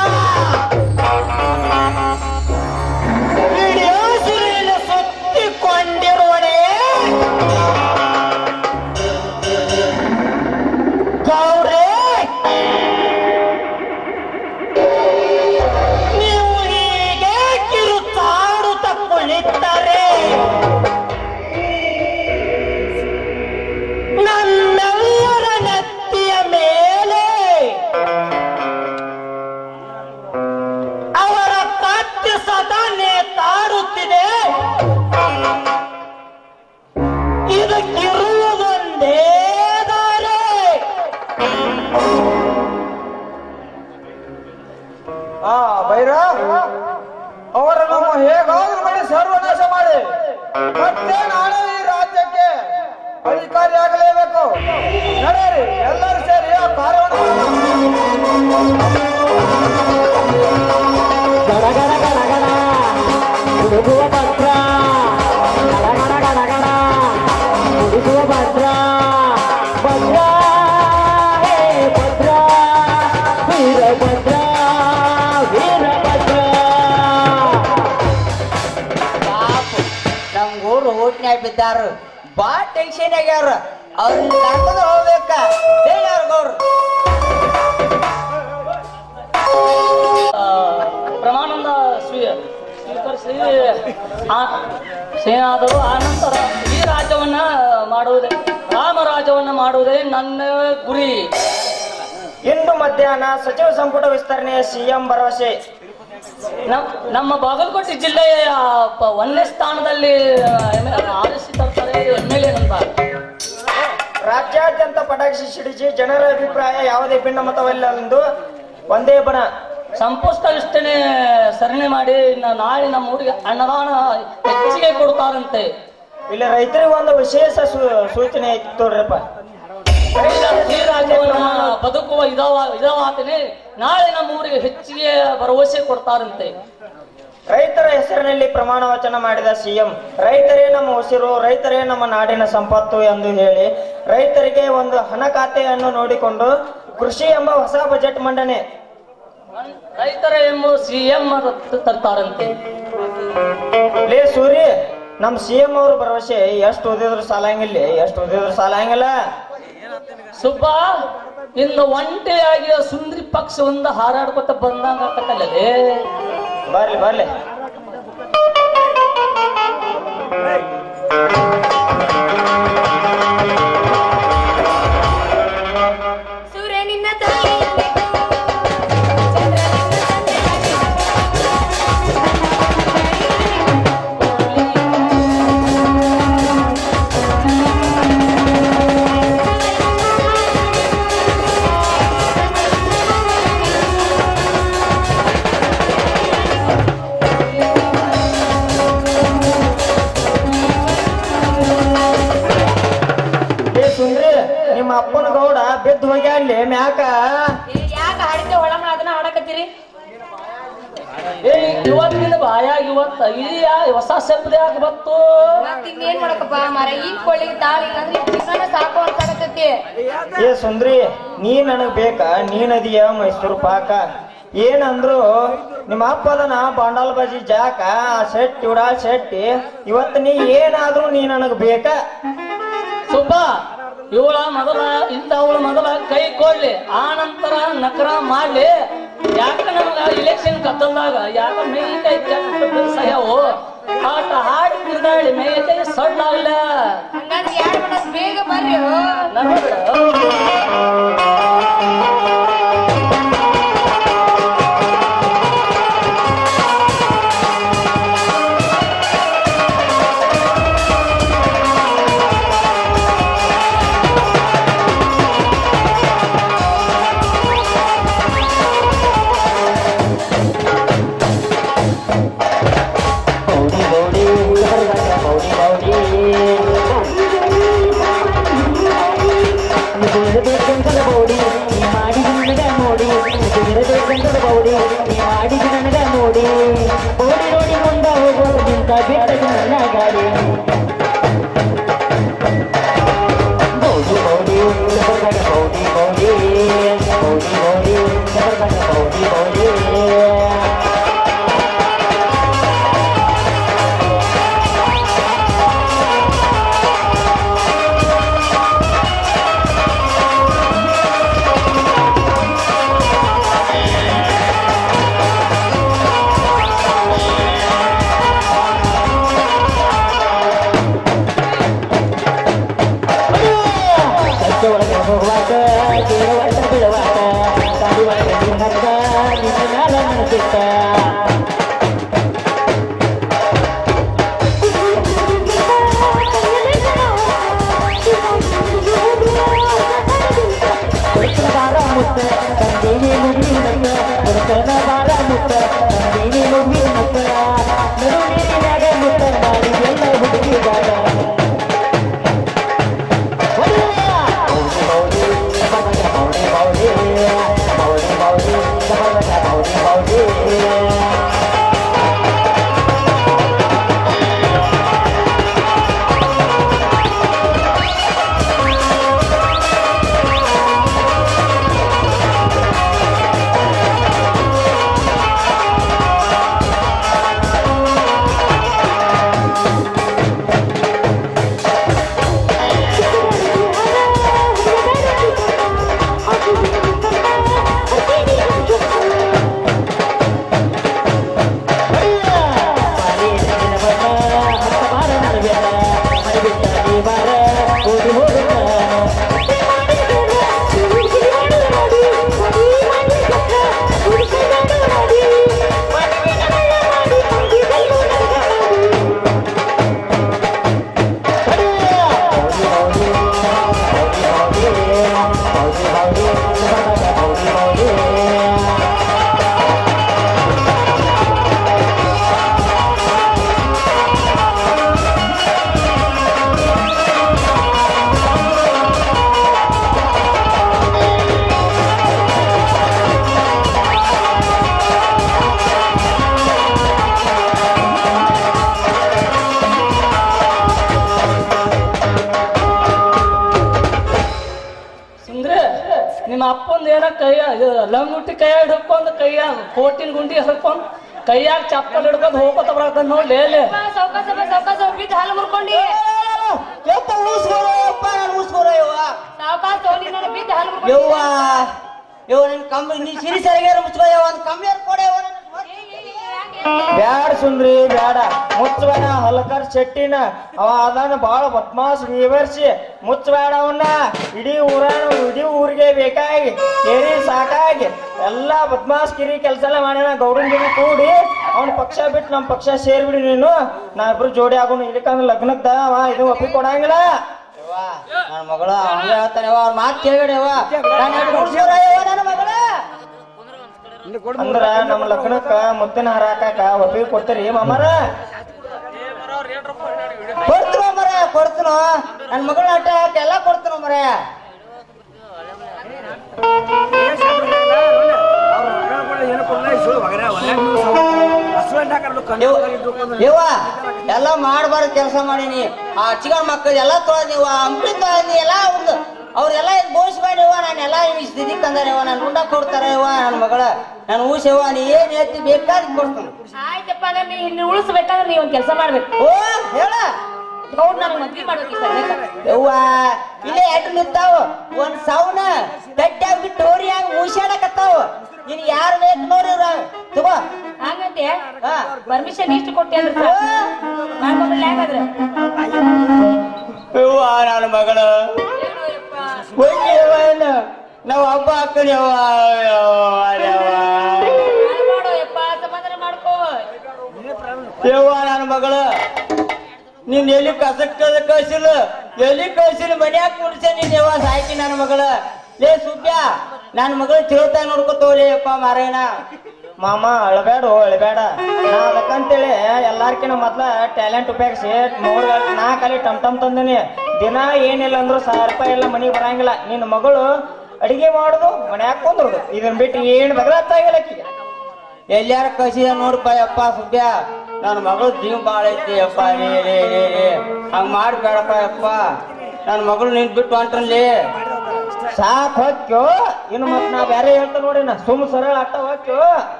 ವಿಡಿಯೋ ಸುರಿಯಲ್ಲಿ ಸುತ್ತಿಕೊಂಡಿರುವನೇ ಗೌರೇ ನಮ್ಮೆಲ್ಲರ ನೆತ್ತಿಯ ಮೇಲೆ ಅವರ ಕತ್ತಿ ಸದಾ ನೇತಾಡುತ್ತಿದೆ ಇದಕ್ಕಿರುವುದೊಂದೇ ದಾರಿ ಆ ಬೈರ ಅವರನ್ನು ಹೇಗಾದ್ರೂ ಮಾಡಿ ಸರ್ವನಾಶ ಮಾಡಿ ಮತ್ತೆ ನಾಳೆ ಈ ರಾಜ್ಯಕ್ಕೆ ಅಧಿಕಾರಿಯಾಗಲೇಬೇಕು ನಡೆಯಿರಿ ಎಲ್ಲರೂ ಸೇರಿ ಆ ಕಾರ್ಯವನ್ನು ನಮ್ಗೂರು ಹೋಟ್ನ್ಯಾಗ ಬಿದ್ದಾರು ಬಾ ಟೆನ್ಷನ್ ಆಗ್ಯಾವ್ರ ಅವ್ರನ್ನ ಕರ್ಕೊಂಡು ಹೋಗ್ಬೇಕ ಹೇಗಾರ ಗೌಡ್ರು ಪ್ರಮಾಣದ ಸ್ವೀಕರಿಸಿ ಆದರೂ ಆನಂತರ ಈ ರಾಜ್ಯವನ್ನ ಮಾಡುವುದೇ ರಾಮರಾಜ್ಯವನ್ನ ಮಾಡುವುದೇ ನನ್ನ ಗುರಿ. ಇಂದು ಮಧ್ಯಾಹ್ನ ಸಚಿವ ಸಂಪುಟ ವಿಸ್ತರಣೆಯ ಸಿಎಂ ಭರವಸೆ. ನಮ್ಮ ಬಾಗಲಕೋಟೆ ಜಿಲ್ಲೆಯ ಒಂದನೇ ಸ್ಥಾನದಲ್ಲಿ ಆರಿಸಿ ತರ್ತಾರೆ ಎಂ ಎಲ್ ಎ ಅಂತ. ರಾಜ್ಯಾದ್ಯಂತ ಪಟಾಕಿ ಸಿಡಿಸಿ ಜನರ ಅಭಿಪ್ರಾಯ ಯಾವುದೇ ಭಿನ್ನಮತವಿಲ್ಲ ಎಂದು ಒಂದೇ ಬಣ. ಸಂಪುಷ್ಟ ವಿಸ್ತರಣೆ ಸರಣಿ ಮಾಡಿ ನಾಳೆ ನಮ್ಮ ಊರಿಗೆ ಅನ್ನದಾನ ಹೆಚ್ಚಿಗೆ ಕೊಡ್ತಾರಂತೆ. ಇಲ್ಲಿ ರೈತರಿಗೆ ಒಂದು ವಿಶೇಷ ಸೂ- ಸೂಚನೆ ಐತಿ ನೋಡ್ರಪ್ಪ. ನಮ್ಮ ಬದುಕುವ ಇದಾವ ಇದಾವಾತನೇ ನಾಳೆ ನಮ್ಮ ಊರಿಗೆ ಹೆಚ್ಚಿಗೆ ಭರವಸೆ ಕೊಡ್ತಾರಂತೆ. ರೈತರ ಹೆಸರಿನಲ್ಲಿ ಪ್ರಮಾಣ ವಚನ ಮಾಡಿದ ಸಿಎಂ ರೈತರೇ ನಮ್ಮ ಉಸಿರು, ರೈತರೇ ನಮ್ಮ ನಾಡಿನ ಸಂಪತ್ತು ಎಂದು ಹೇಳಿ ರೈತರಿಗೆ ಒಂದು ಹಣ ಖಾತೆಯನ್ನು ನೋಡಿಕೊಂಡು ಕೃಷಿ ಎಂಬ ಹೊಸ ಬಜೆಟ್ ಮಂಡನೆ. ರೈತರ ಎಂಬ ಸಿಎಂ ತರ್ತಾರಂತೆ. ಲೇ ಸೂರಿ, ನಮ್ ಸಿಎಂ ಅವ್ರ ಭರವಸೆ ಎಷ್ಟು ಓದಿದ್ರು ಸಾಲಂಗಿಲ್ಲ, ಎಷ್ಟು ಓದಿದ್ರು ಸಾಲಂಗಿಲ್ಲ. ಸುಬ್ಬ ಇನ್ನು ಒಂಟೆಯಾಗಿ ಸುಂದ್ರಿ ಪಕ್ಷ ಒಂದು ಹಾರಾಡ್ಕೊತ ಬಂದಂಗ ಆಗ್ತಕ್ಕಲ್ಲೇ. ಬರ್ಲಿ ಬರ್ಲಿ. ಸೂರ್ಯ ನಿನ್ನ ತಾಯಿಯಾಗಿದ್ದು, ಚಂದ್ರ ನಿನ್ನ ನಿಮ್ಮ ಅಪ್ಪನ ಗೌಡ ಬಿದ್ದು ಹೋಗ್ಯಾನ್ಲಿ ಮ್ಯಾಕ. ಯಾಕ ಹಾಡಿದ್ದೆ ಒಳಮ ಅದನ್ನ ಹಾಡಕತ್ತೀರಿ? ಏ ಇವತ್ತಿನ ಬಾಯಾಗ ಇವತ್ತ ಈ ಹೊಸ ಶಬ್ದ ಯಾಕೆ ಬತ್ತು? ಮತ್ ಇನ್ನೇನ್ ಮಾಡಕಪ್ಪ ಮಾರ, ಈ ಕೊಳ್ಳಿಗೆ ತಾಳಿಲ್ಲ ಅಂದ್ರೆ ಜೀವನ ಸಾಕು ಅನ್ಸಾಕತ್ತೈತಿ. ಏ ಸುಂದ್ರಿ, ನೀ ನನಗ್ ಬೇಕಾ? ನೀನದಿಯ ಮೈಸೂರು ಪಾಕ. ಏನಂದ್ರು ನಿಮ್ಮ ಅಪ್ಪದನ ಬಾಂಡಾಲ್ ಬಾಜಿ ಜಾಕ ಶೆಟ್ಟಿ ಉಡಾ ಶೆಟ್ಟಿ, ಇವತ್ತು ನೀ ಏನಾದ್ರೂ ನೀ ನನಗ್ ಬೇಕ. ಸುಬ್ಬ ಇವಳ ಮೊದಲ ಇಂಥವಳ ಮೊದಲ ಕೈ ಕೊಡ್ಲಿ, ಆ ನಂತರ ನಕರ ಮಾಡ್ಲಿ. ಯಾಕ ನಮಗ ಇಲೆಕ್ಷನ್ ಕತ್ತಲ್ದಾಗ ಯಾಕ ಮೈ ಕೈ ಸಹವು ಆಟ ಹಾಡಿ ಕುಂದಾಡಿ ಮೈ ಕೈ ಸೊಡ್ಲಾಗ್ಲ. ಹಂಗಂದ್ರೆ ಯಾರು ಮಾಡೋದು ಬೇಗ ಬರ್ರಿ. ನಿಮ್ಮ ಅಪ್ಪಂದ ಏನ ಕೈಯ ಲಂಗುಟ್ಟಿ ಕೈಯಾಗ ಹಿಡ್ಕೊಂಡು ಕೈಯಾಗ ಕೋಟಿನ ಗುಂಡಿ ಹಿಡ್ಕೊಂಡು ಕೈಯಾಗ ಚಪ್ಪಲ್ ಹಿಡ್ಕೊಂಡು ಹೋಗೋತ ಬರತ್ತ ನೋಡಿ ಅಲ್ಲಿ ಸೌಕಾಸ ಸೌಕಾಸ ಬಿದ್ದು ಹಾಲು ಮುರ್ಕೊಂಡಿ ಎತ್ತ ಉಳಿಸ್ಕೋರ ಅಪ್ಪ ನಾನು ಉಳಿಸ್ಕೋರ ಯವ್ವ ಸಾವಕಾಸ ನೀನು ಬಿದ್ದು ಹಾಲು ಮುರ್ಕೊಂಡಿ ಯವ್ವ ಯವ್ವ ನಿನ್ ಕಮ್ಮಿ ನೀ ಸಿರಿ ಸರಿಗಾರ ಮುಚ್ಕೋ ಯವ್ವ ಒಂದು ಕಮ್ಮಿ ಕೊಡೆ ಯವ್ವ ಬ್ಯಾಡ ಸುಂದ್ರಿ ಬ್ಯಾಡ ಮುಚ್ಚಬೇಡ ಹಲಕರ್ ಶೆಟ್ಟಿನ ಅವ ಅದಾನ ಬಾಳ ಬದ್ಮಾಸ್ ವಿವರ್ಸಿ ಮುಚ್ಚಬೇಡ ಅವನ್ನ ಇಡೀ ಊರಾನ ಇಡೀ ಊರಿಗೆ ಬೇಕಾಗಿ ಕೇರಿ ಸಾಕಾಗಿ ಎಲ್ಲಾ ಬದ್ಮಾಸ್ ಕಿರಿ ಕೆಲಸ ಎಲ್ಲ ಮಾಡ್ಯಾನ ಗೌಡನ್ ಗಿರಿ ಕೂಡಿ ಅವ್ನ ಪಕ್ಷ ಬಿಟ್ಟು ನಮ್ ಪಕ್ಷ ಸೇರ್ಬಿಡಿ ನೀನು ನಾ ಇಬ್ರು ಜೋಡಿ ಆಗೋನು ಇಲ್ಲಿಕಂದ್ರೆ ಲಗ್ನಕ್ದ ಅವ ಇದು ಒಪ್ಪಿ ಕೊಡಂಗಿಲ್ಲ ನನ್ನ ಮಗಳ ಹಂಗ ಹೇಳ್ತಾನೆ ಅವ್ರ ಮಾತು ಕೇಳ್ಬೇಡವ ನನ್ನ ಮಗಳ ಅಂದ್ರ ನಮ್ ಲಗ್ನಕ್ಕ ಮುತ್ತಿನ ಹಾರ ಹಾಕಾಕ ಒಪ್ಪಿಗೆ ಕೊಡ್ತೀರಿ ಮಾಮಾರ ಕೊಡ್ತೀನೋ ಮರ ಕೊಡ್ತೀನೋ ನನ್ನ ಮಗಳ ಆಟ ಎಲ್ಲ ಕೊಡ್ತೀನೋ ಮರ ಯವ್ವ ಎಲ್ಲ ಮಾಡಬಾರ್ದು ಕೆಲಸ ಮಾಡೀನಿ ಆ ಚಿಕನ್ ಮಕ್ಕಳು ಎಲ್ಲ ತೊಳೆದಿವ ಅಂಬ್ಲಿ ತೊಳೆದಿ ಎಲ್ಲ ಅವ್ರದ್ದು ಅವ್ರೆಲ್ಲ ಬೋಳ್ಸ್ಬೇಡವ ನಾನು ಎಲ್ಲ ಸ್ಥಿತಿಗೆ ತಂದಾರವ ನಾನು ಉಂಡ ಕೊಡ್ತಾರವ ನನ್ನ ಮಗಳ ನಾನು ಊಸವ ನೀ ಏನ್ ಹೇಳ್ತಿ ಬೇಕಾದ ಕೊಡ್ತೀನಿ ಆಯ್ತಪ್ಪ ನೀನು ಉಳಿಸ್ಬೇಕಾದ್ರೆ ನೀ ಒಂದ್ ಕೆಲಸ ಮಾಡ್ಬೇಕು ಓ ಹೇಳ ಗೌಡ್ ನನಗೆ ಮದ್ವೆ ಮಾಡ್ಬೇಕು ಯವ್ವ ಇಲ್ಲೇ ಎಟ್ಟು ನಿಂತಾವ ಒಂದ್ ಸೌನ ಗಟ್ಟಿಯಾಗಿ ಬಿಟ್ಟು ಟೋರಿಯಾಗಿ ಮೂಸಾಡಕತ್ತಾವ ನೀನ್ ಯಾರು ಬೇಕು ನೋಡಿವ್ರ ತಗೋ ಹಾಗಂತೆ ಪರ್ಮಿಷನ್ ಇಷ್ಟು ಕೊಟ್ಟೆ ಅಂದ್ರೆ ಮಾಡ್ಕೊಂಡ್ರೆ ಹೇಗಾದ್ರೆ ಯವ್ವ ನನ್ನ ಮಗಳು ನಾವು ಹಬ್ಬ ಹಾಕ್ತೇವ ಮಾಡೋ ಯಪ್ಪ ಸಮಾಧಾನ ಮಾಡ್ಕೋ ಯವ್ವ ನನ್ನ ಮಗಳು ನೀನ್ ಎಲ್ಲಿ ಕಸಕ್ ಕಳ್ಸಿಲ್ಲ ಎಲ್ಲಿ ಕಳ್ಸಿಲ್ಲ ಮನ್ಯಾಗ ಕುಡ್ಸ ನೀನ್ ಯವ್ವ ಸಾಯ್ತಿ ನನ್ನ ಮಗಳ ಲೇ ಸುಬ್ಯ ನನ್ನ ಮಗಳು ತಿಳ್ತಾಗ ನೋಡ್ಕೊತೋಲಿ ಅಪ್ಪ ಮಾರಾಯಣ ಮಾಮ ಅಳಬೇಡ ಅಳಬೇಡ ನಾ ಅದಕ್ಕಂತೇಳಿ ಎಲ್ಲಾರ್ಕಿನ ಮೊದ್ಲ ಟ್ಯಾಲೆಂಟ್ ಉಪಯೋಗಿಸಿ ಮೂರ್ ನಾ ಕಲಿ ಟಮ್ ಟಮ್ ತಂದನಿ ದಿನ ಏನಿಲ್ಲ ಅಂದ್ರು ಸಾವಿರ ರೂಪಾಯಿ ಎಲ್ಲ ಮನಿಗೆ ಬರಂಗಿಲ್ಲ ನಿನ್ನ ಮಗಳು ಅಡಿಗೆ ಮಾಡುದು ಮನ್ಯಾಗ ಕುಂದ್ರುದು ಇದನ್ ಬಿಟ್ಟು ಏನ್ ಬದಲಾಗ್ತಾಗಿಲ್ಲ ಆಕಿಗೆ ಎಲ್ಲಾರ ಕಳ್ಸಿದ ನೋಡ್ಪ ಯಪ್ಪ ಸುಬ್ಯ ನನ್ನ ಮಗಳು ಜೀವ ಬಾಳ ಐತಿ ಯಪ್ಪ ರೇ ರೇ ರೇ ರೇ ಹಂಗ ಮಾಡ್ಬೇಡಪ್ಪ ಯಪ್ಪ ನನ್ನ ಮಗಳು ನಿನ್ ಬಿಟ್ಟು ಹೊಂಟ್ರಲ್ಲಿ ಸಾಕ್ ಹೋಗ್ಯೋ ಇನ್ನು ಮತ್ ನಾ ಬೇರೆ ಹೇಳ್ತಾ ನೋಡಿ ನಾ ಸುಮ್ ಸರಳ ಆಗ್ತಾ ಹೋಗ್ಯೋ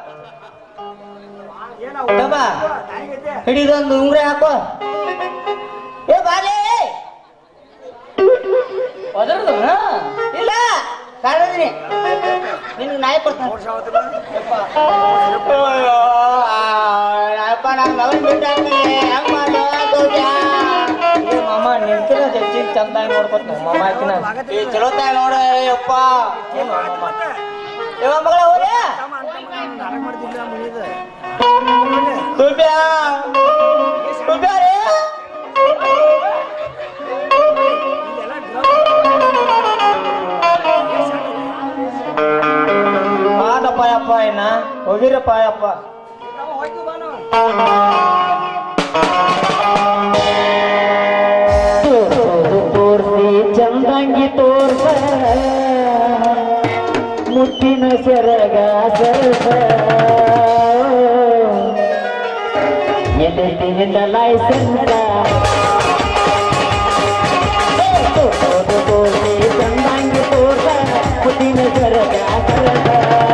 ಹಿಡಿದೊಂದು ಉಂಗ್ರೆ ಹಾಕೋ ಏ ಬಾಲೆ ಒದರ್ದು ಇಲ್ಲ ಕಾಡಿದೀನಿ ನಿನ್ಗೆ ನಾಯಿ ಕೊಡ್ತಾನೆ ಅಪ್ಪ ನನ್ನ ಮಗನ್ ಬಿಟ್ಟು ಹಾಕ್ತೀನಿ ಹೆಂಗ್ ಮಾಡ್ಯ ಮಾಮ ನಿಂತಿನ ಹೆಚ್ಚಿನ ಚಂದಾಗಿ ನೋಡ್ಕೊತ ಮಾಮ ಆಕಿನ ಈ ಚಲೋ ತಾಯಿ ನೋಡ ಅಪ್ಪ ಯಾವ ಮಗಳ ಹೋಗ್ಯ ಸುಬ್ಯಾ ಸುಬ್ಯಾ ರೇ ಆದಪ್ಪ ಯಪ್ಪ ಏನ ಹೋಗಿರಪ್ಪ ಯಪ್ಪ ತೋರ್ಸಿ ಚಂದಂಗಿ ತೋರ್ಸ ಮುಟ್ಟಿನ ಸೆರಗ ಸರಸ ಎಲ್ಲಿಂದ ಲೈಸೆನ್ಸ ತೋರ್ಸಿ ಚಂದಂಗಿ ತೋರ್ಸ ಮುಟ್ಟಿನ ಸೆರಗ ಸರಸ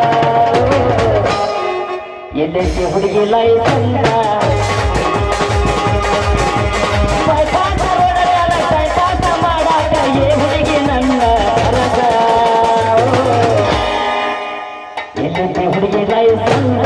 ಎಲ್ಲಿ ಹುಡುಗಿ ಲೈಸೆನ್ಸ ಮಾಡಾಕ ಏ ಹುಡುಗಿ ನನ್ನ ರಸ ಎಲ್ಲಿ ಹುಡುಗಿ ಲೈಸೆನ್ಸ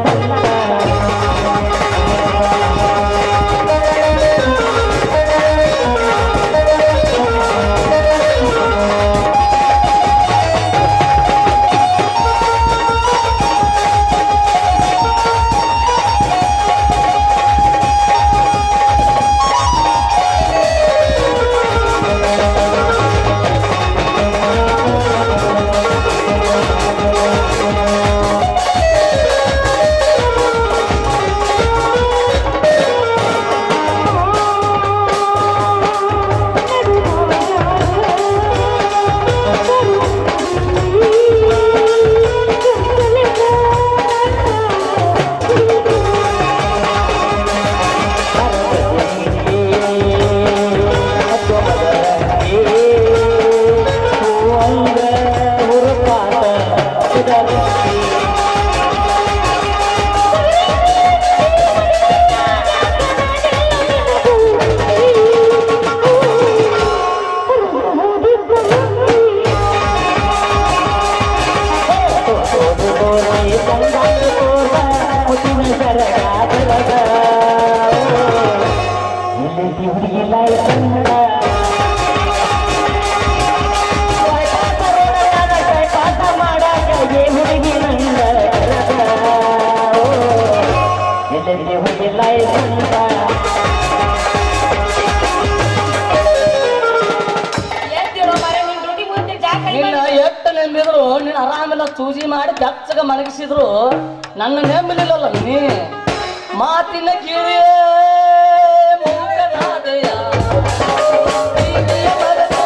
ಚೂಜಿ ಮಾಡಿ ಬೆಚ್ಚಗ ಮಲಗಿಸಿದ್ರು ನನ್ನ ನೆಮ್ಮಲಿಲ್ಲ ನೀ ಮಾತಿನ ಕಿವಿಯೇ ಮೂಕನಾದೆಯ ಪ್ರೀತಿಯ ಮರೆತು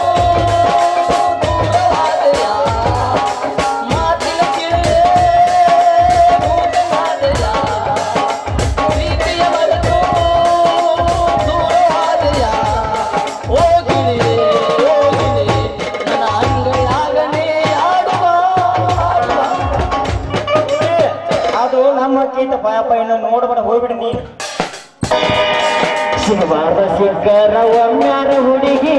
ದೂರವಾದೆಯ ಮಾತಿನ ಕಿವಿಯೇ ಮೂಕನಾದೆಯ ಪ್ರೀತಿಯ ಮರೆತು ದೂರವಾದೆಯ ಹೋಗಿರಿ ಹೋಗಿರಿ ನನ್ನ ಅಂಗೈಯಾಗನೇ ಆಡುವ ಅದು ನಮ್ಮ ಕೀಟ ಪಾಪ ಇನ್ನು ನೋಡ್ಬೇಡ ಹೋಗ್ಬಿಡಿ ನೀ ಶಿವವಾರ ಸಿಕ್ಕರ ಒಮ್ಮ್ಯಾರ ಹುಡುಗಿ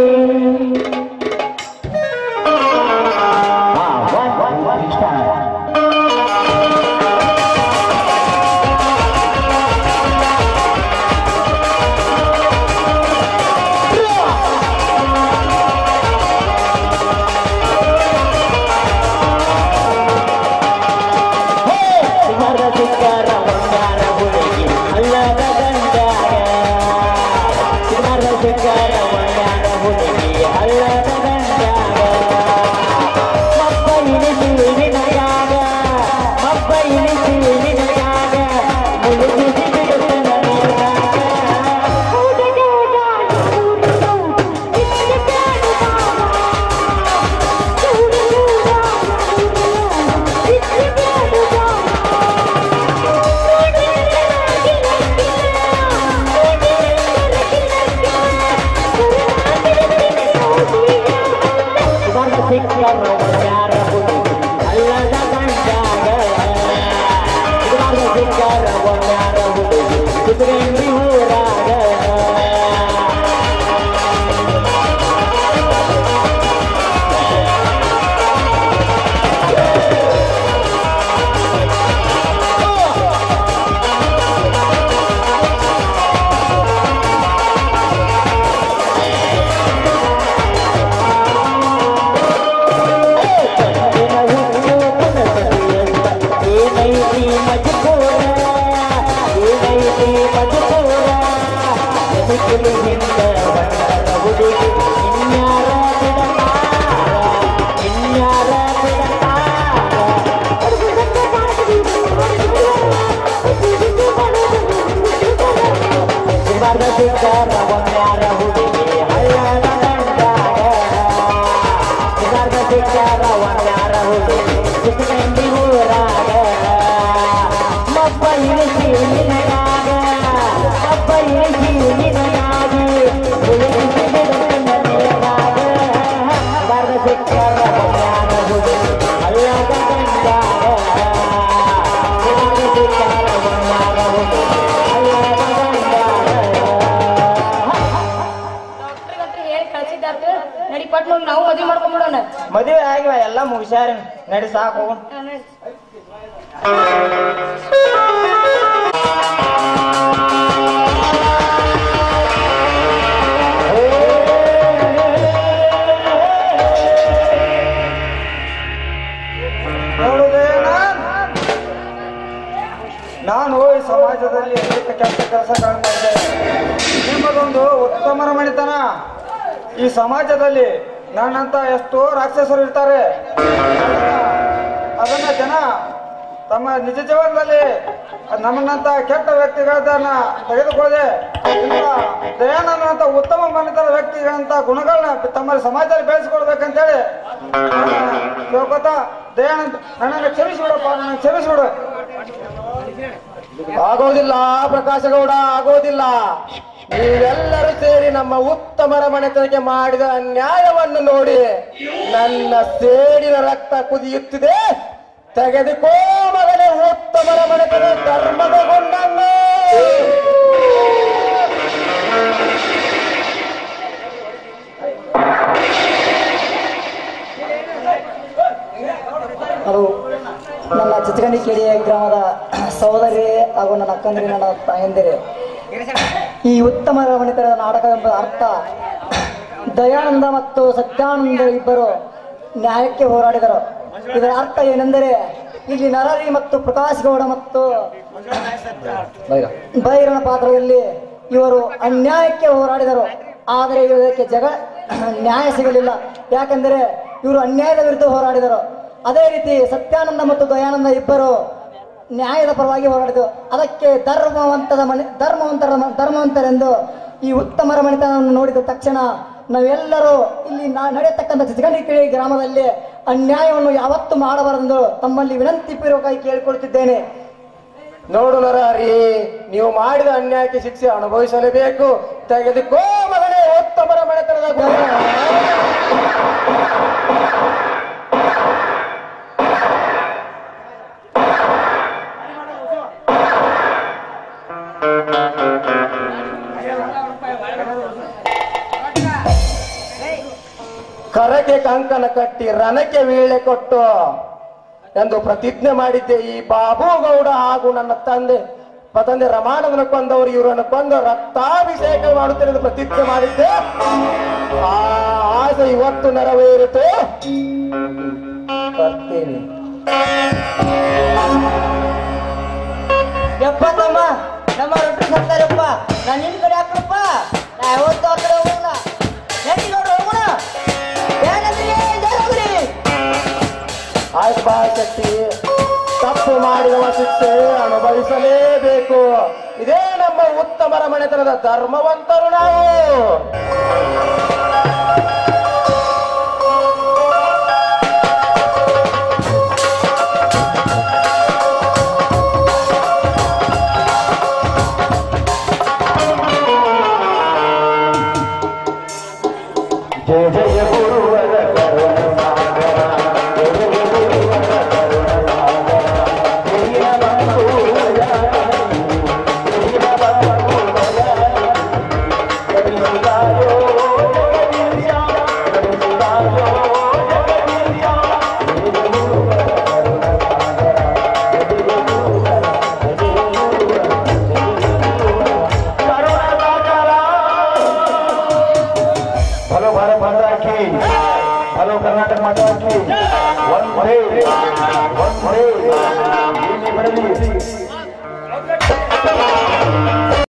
ನಾವು ಮದುವೆ ಮಾಡ್ಕೊಂಡ್ಬಿಡೋಣ. ಮದುವೆ ಆಗಿವ ಎಲ್ಲ ಮುಗಿಸ್ಯಾರ ನಡಿ ಸಾಕು. ನಾನು ಈ ಸಮಾಜದಲ್ಲಿ ಅನೇಕ ಕೆಲಸ ಕೆಲಸಗಳನ್ನು ಮಾಡಿದ್ದೇನೆ. ನಿಮ್ಮದೊಂದು ಉತ್ತಮರ ಮಣಿತನ. ಈ ಸಮಾಜದಲ್ಲಿ ನನ್ನಂತ ಎಷ್ಟೋ ರಾಕ್ಷಸರು ಇರ್ತಾರೆ. ಅದನ್ನ ಜನ ತಮ್ಮ ನಿಜ ಜೀವನದಲ್ಲಿ ನಮ್ಮನ್ನಂತ ಕೆಟ್ಟ ವ್ಯಕ್ತಿಗಳನ್ನ ತೆಗೆದುಕೊಳ್ಳದೆ ದಯಾನಂದಂತ ಉತ್ತಮ ಮನೆತನ ವ್ಯಕ್ತಿಗಳಂತ ಗುಣಗಳನ್ನ ತಮ್ಮ ಸಮಾಜದಲ್ಲಿ ಬೆಳೆಸಿಕೊಡ್ಬೇಕಂತೇಳಿ ಕೇಳ್ಕೊತ ದಯಾನಂದ ನನ್ನನ್ನು ಕ್ಷಮಿಸಿಬಿಡಪ್ಪ, ನನ್ನ ಕ್ಷಮಿಸಿಬಿಡು. ಆಗೋದಿಲ್ಲ ಪ್ರಕಾಶಗೌಡ, ಆಗೋದಿಲ್ಲ. ನೀವೆಲ್ಲರೂ ಸೇರಿ ನಮ್ಮ ಉತ್ತಮರ ಮನೆತನಕ್ಕೆ ಮಾಡಿದ ಅನ್ಯಾಯವನ್ನು ನೋಡಿ ನನ್ನ ಸೇಡಿನ ರಕ್ತ ಕುದಿಯುತ್ತಿದೆ. ತೆಗೆದುಕೋ ಮಗನೇ ಉತ್ತಮರ ಮನೆತನ ಧರ್ಮದ ಗೊಂಡನ್ನು. ಅದು ನನ್ನ ಚಿತ್ರಗಂಡಿಕೇರಿ ಗ್ರಾಮದ ಸಹೋದರಿ ಹಾಗೂ ನನ್ನ ಅಕ್ಕಂದಿರಿ, ನನ್ನ ತಾಯಂದಿರಿ, ಈ ಉತ್ತಮ ಮಣಿತನದ ನಾಟಕ ಎಂಬ ಅರ್ಥ ದಯಾನಂದ ಮತ್ತು ಸತ್ಯಾನಂದ ಇಬ್ಬರು ನ್ಯಾಯಕ್ಕೆ ಹೋರಾಡಿದರು. ಇದರ ಅರ್ಥ ಏನೆಂದರೆ ಇಲ್ಲಿ ನರರಿ ಮತ್ತು ಪ್ರಕಾಶ್ ಗೌಡ ಮತ್ತು ಬೈರನ ಪಾತ್ರದಲ್ಲಿ ಇವರು ಅನ್ಯಾಯಕ್ಕೆ ಹೋರಾಡಿದರು. ಆದರೆ ಇದಕ್ಕೆ ಜಗ ನ್ಯಾಯ ಸಿಗಲಿಲ್ಲ. ಯಾಕೆಂದರೆ ಇವರು ಅನ್ಯಾಯದ ವಿರುದ್ಧ ಹೋರಾಡಿದರು. ಅದೇ ರೀತಿ ಸತ್ಯಾನಂದ ಮತ್ತು ದಯಾನಂದ ಇಬ್ಬರು ನ್ಯಾಯದ ಪರವಾಗಿ ಹೋರಾಡಿದರು. ಅದಕ್ಕೆ ಧರ್ಮವಂತದ ಮಣಿ ಧರ್ಮವಂತರ ಧರ್ಮವಂತರೆಂದು ಈ ಉತ್ತಮರ ಮಣಿತನವನ್ನು ನೋಡಿದ ತಕ್ಷಣ ನಾವೆಲ್ಲರೂ ಇಲ್ಲಿ ನಡೆಯತಕ್ಕಂಥ ಚಿತ್ರಗಂಡಿಕೇರಿ ಗ್ರಾಮದಲ್ಲಿ ಅನ್ಯಾಯವನ್ನು ಯಾವತ್ತೂ ಮಾಡಬಾರದೆಂದು ತಮ್ಮಲ್ಲಿ ವಿನಂತಿ ಪೂರ್ವಕವಾಗಿ ಕೇಳಿಕೊಳ್ಳುತ್ತಿದ್ದೇನೆ. ನೋಡು ನರಹರಿ, ನೀವು ಮಾಡಿದ ಅನ್ಯಾಯಕ್ಕೆ ಶಿಕ್ಷೆ ಅನುಭವಿಸಲೇಬೇಕು. ತೆಗೆದುಕೋ ಮಗನೇ ಉತ್ತಮರ ಮನೆತನದ ಗುಣ. ಕರಕ್ಕೆ ಕಂಕಣ ಕಟ್ಟಿ ರಣಕ್ಕೆ ವೀಳೆ ಕೊಟ್ಟು ಎಂದು ಪ್ರತಿಜ್ಞೆ ಮಾಡಿದ್ದೆ. ಈ ಬಾಬು ಗೌಡ ಹಾಗೂ ನನ್ನ ತಂದೆ ತಂದೆ ರಮಾನವನ ಕೊಂದವರು ಇವರನ್ನು ಕೊಂದು ರಕ್ತಾಭಿಷೇಕ ಮಾಡುತ್ತೇನೆ ಎಂದು ಪ್ರತಿಜ್ಞೆ ಮಾಡಿದ್ದೆ. ಆ ಆಸೆ ಇವತ್ತು ನೆರವೇರಿತು. ಬರ್ತೀನಿ. ಯಪ್ಪ ತಮ್ಮ, ನಮ್ಮ ರೊಟ್ಟಿ ಸತ್ತಾರಪ್ಪ. ನಾನು ನಿನ್ ಕಡೆ ಹಾಕಪ್ಪ, ನಾ ಯಾವತ್ತೂ ಆ ಕಡೆ ಹೋಗಲ್ಲ. ಹೆಂಗೆ ನೋಡ್ರಿ ಹೋಗೋಣ. ಆಯ್ತು ಬಾ ಶಕ್ತಿ, ತಪ್ಪು ಮಾಡಿದವ ಶಿಕ್ಷೆ ಅನುಭವಿಸಲೇಬೇಕು. ಇದೇ ನಮ್ಮ ಉತ್ತಮರ ಮನೆತನದ ಧರ್ಮವಂತರು ನಾವು. ಜಯ ಜಯ ಗುರುವರ ಕರುಣ ಕರ್ನಾಟಕ ಮಾತಾಡಿ ಒಂದ್ ಮಳೆ ಒಂದ್ ಮಳೆ ಇಲ್ಲಿ ಬರಲಿ.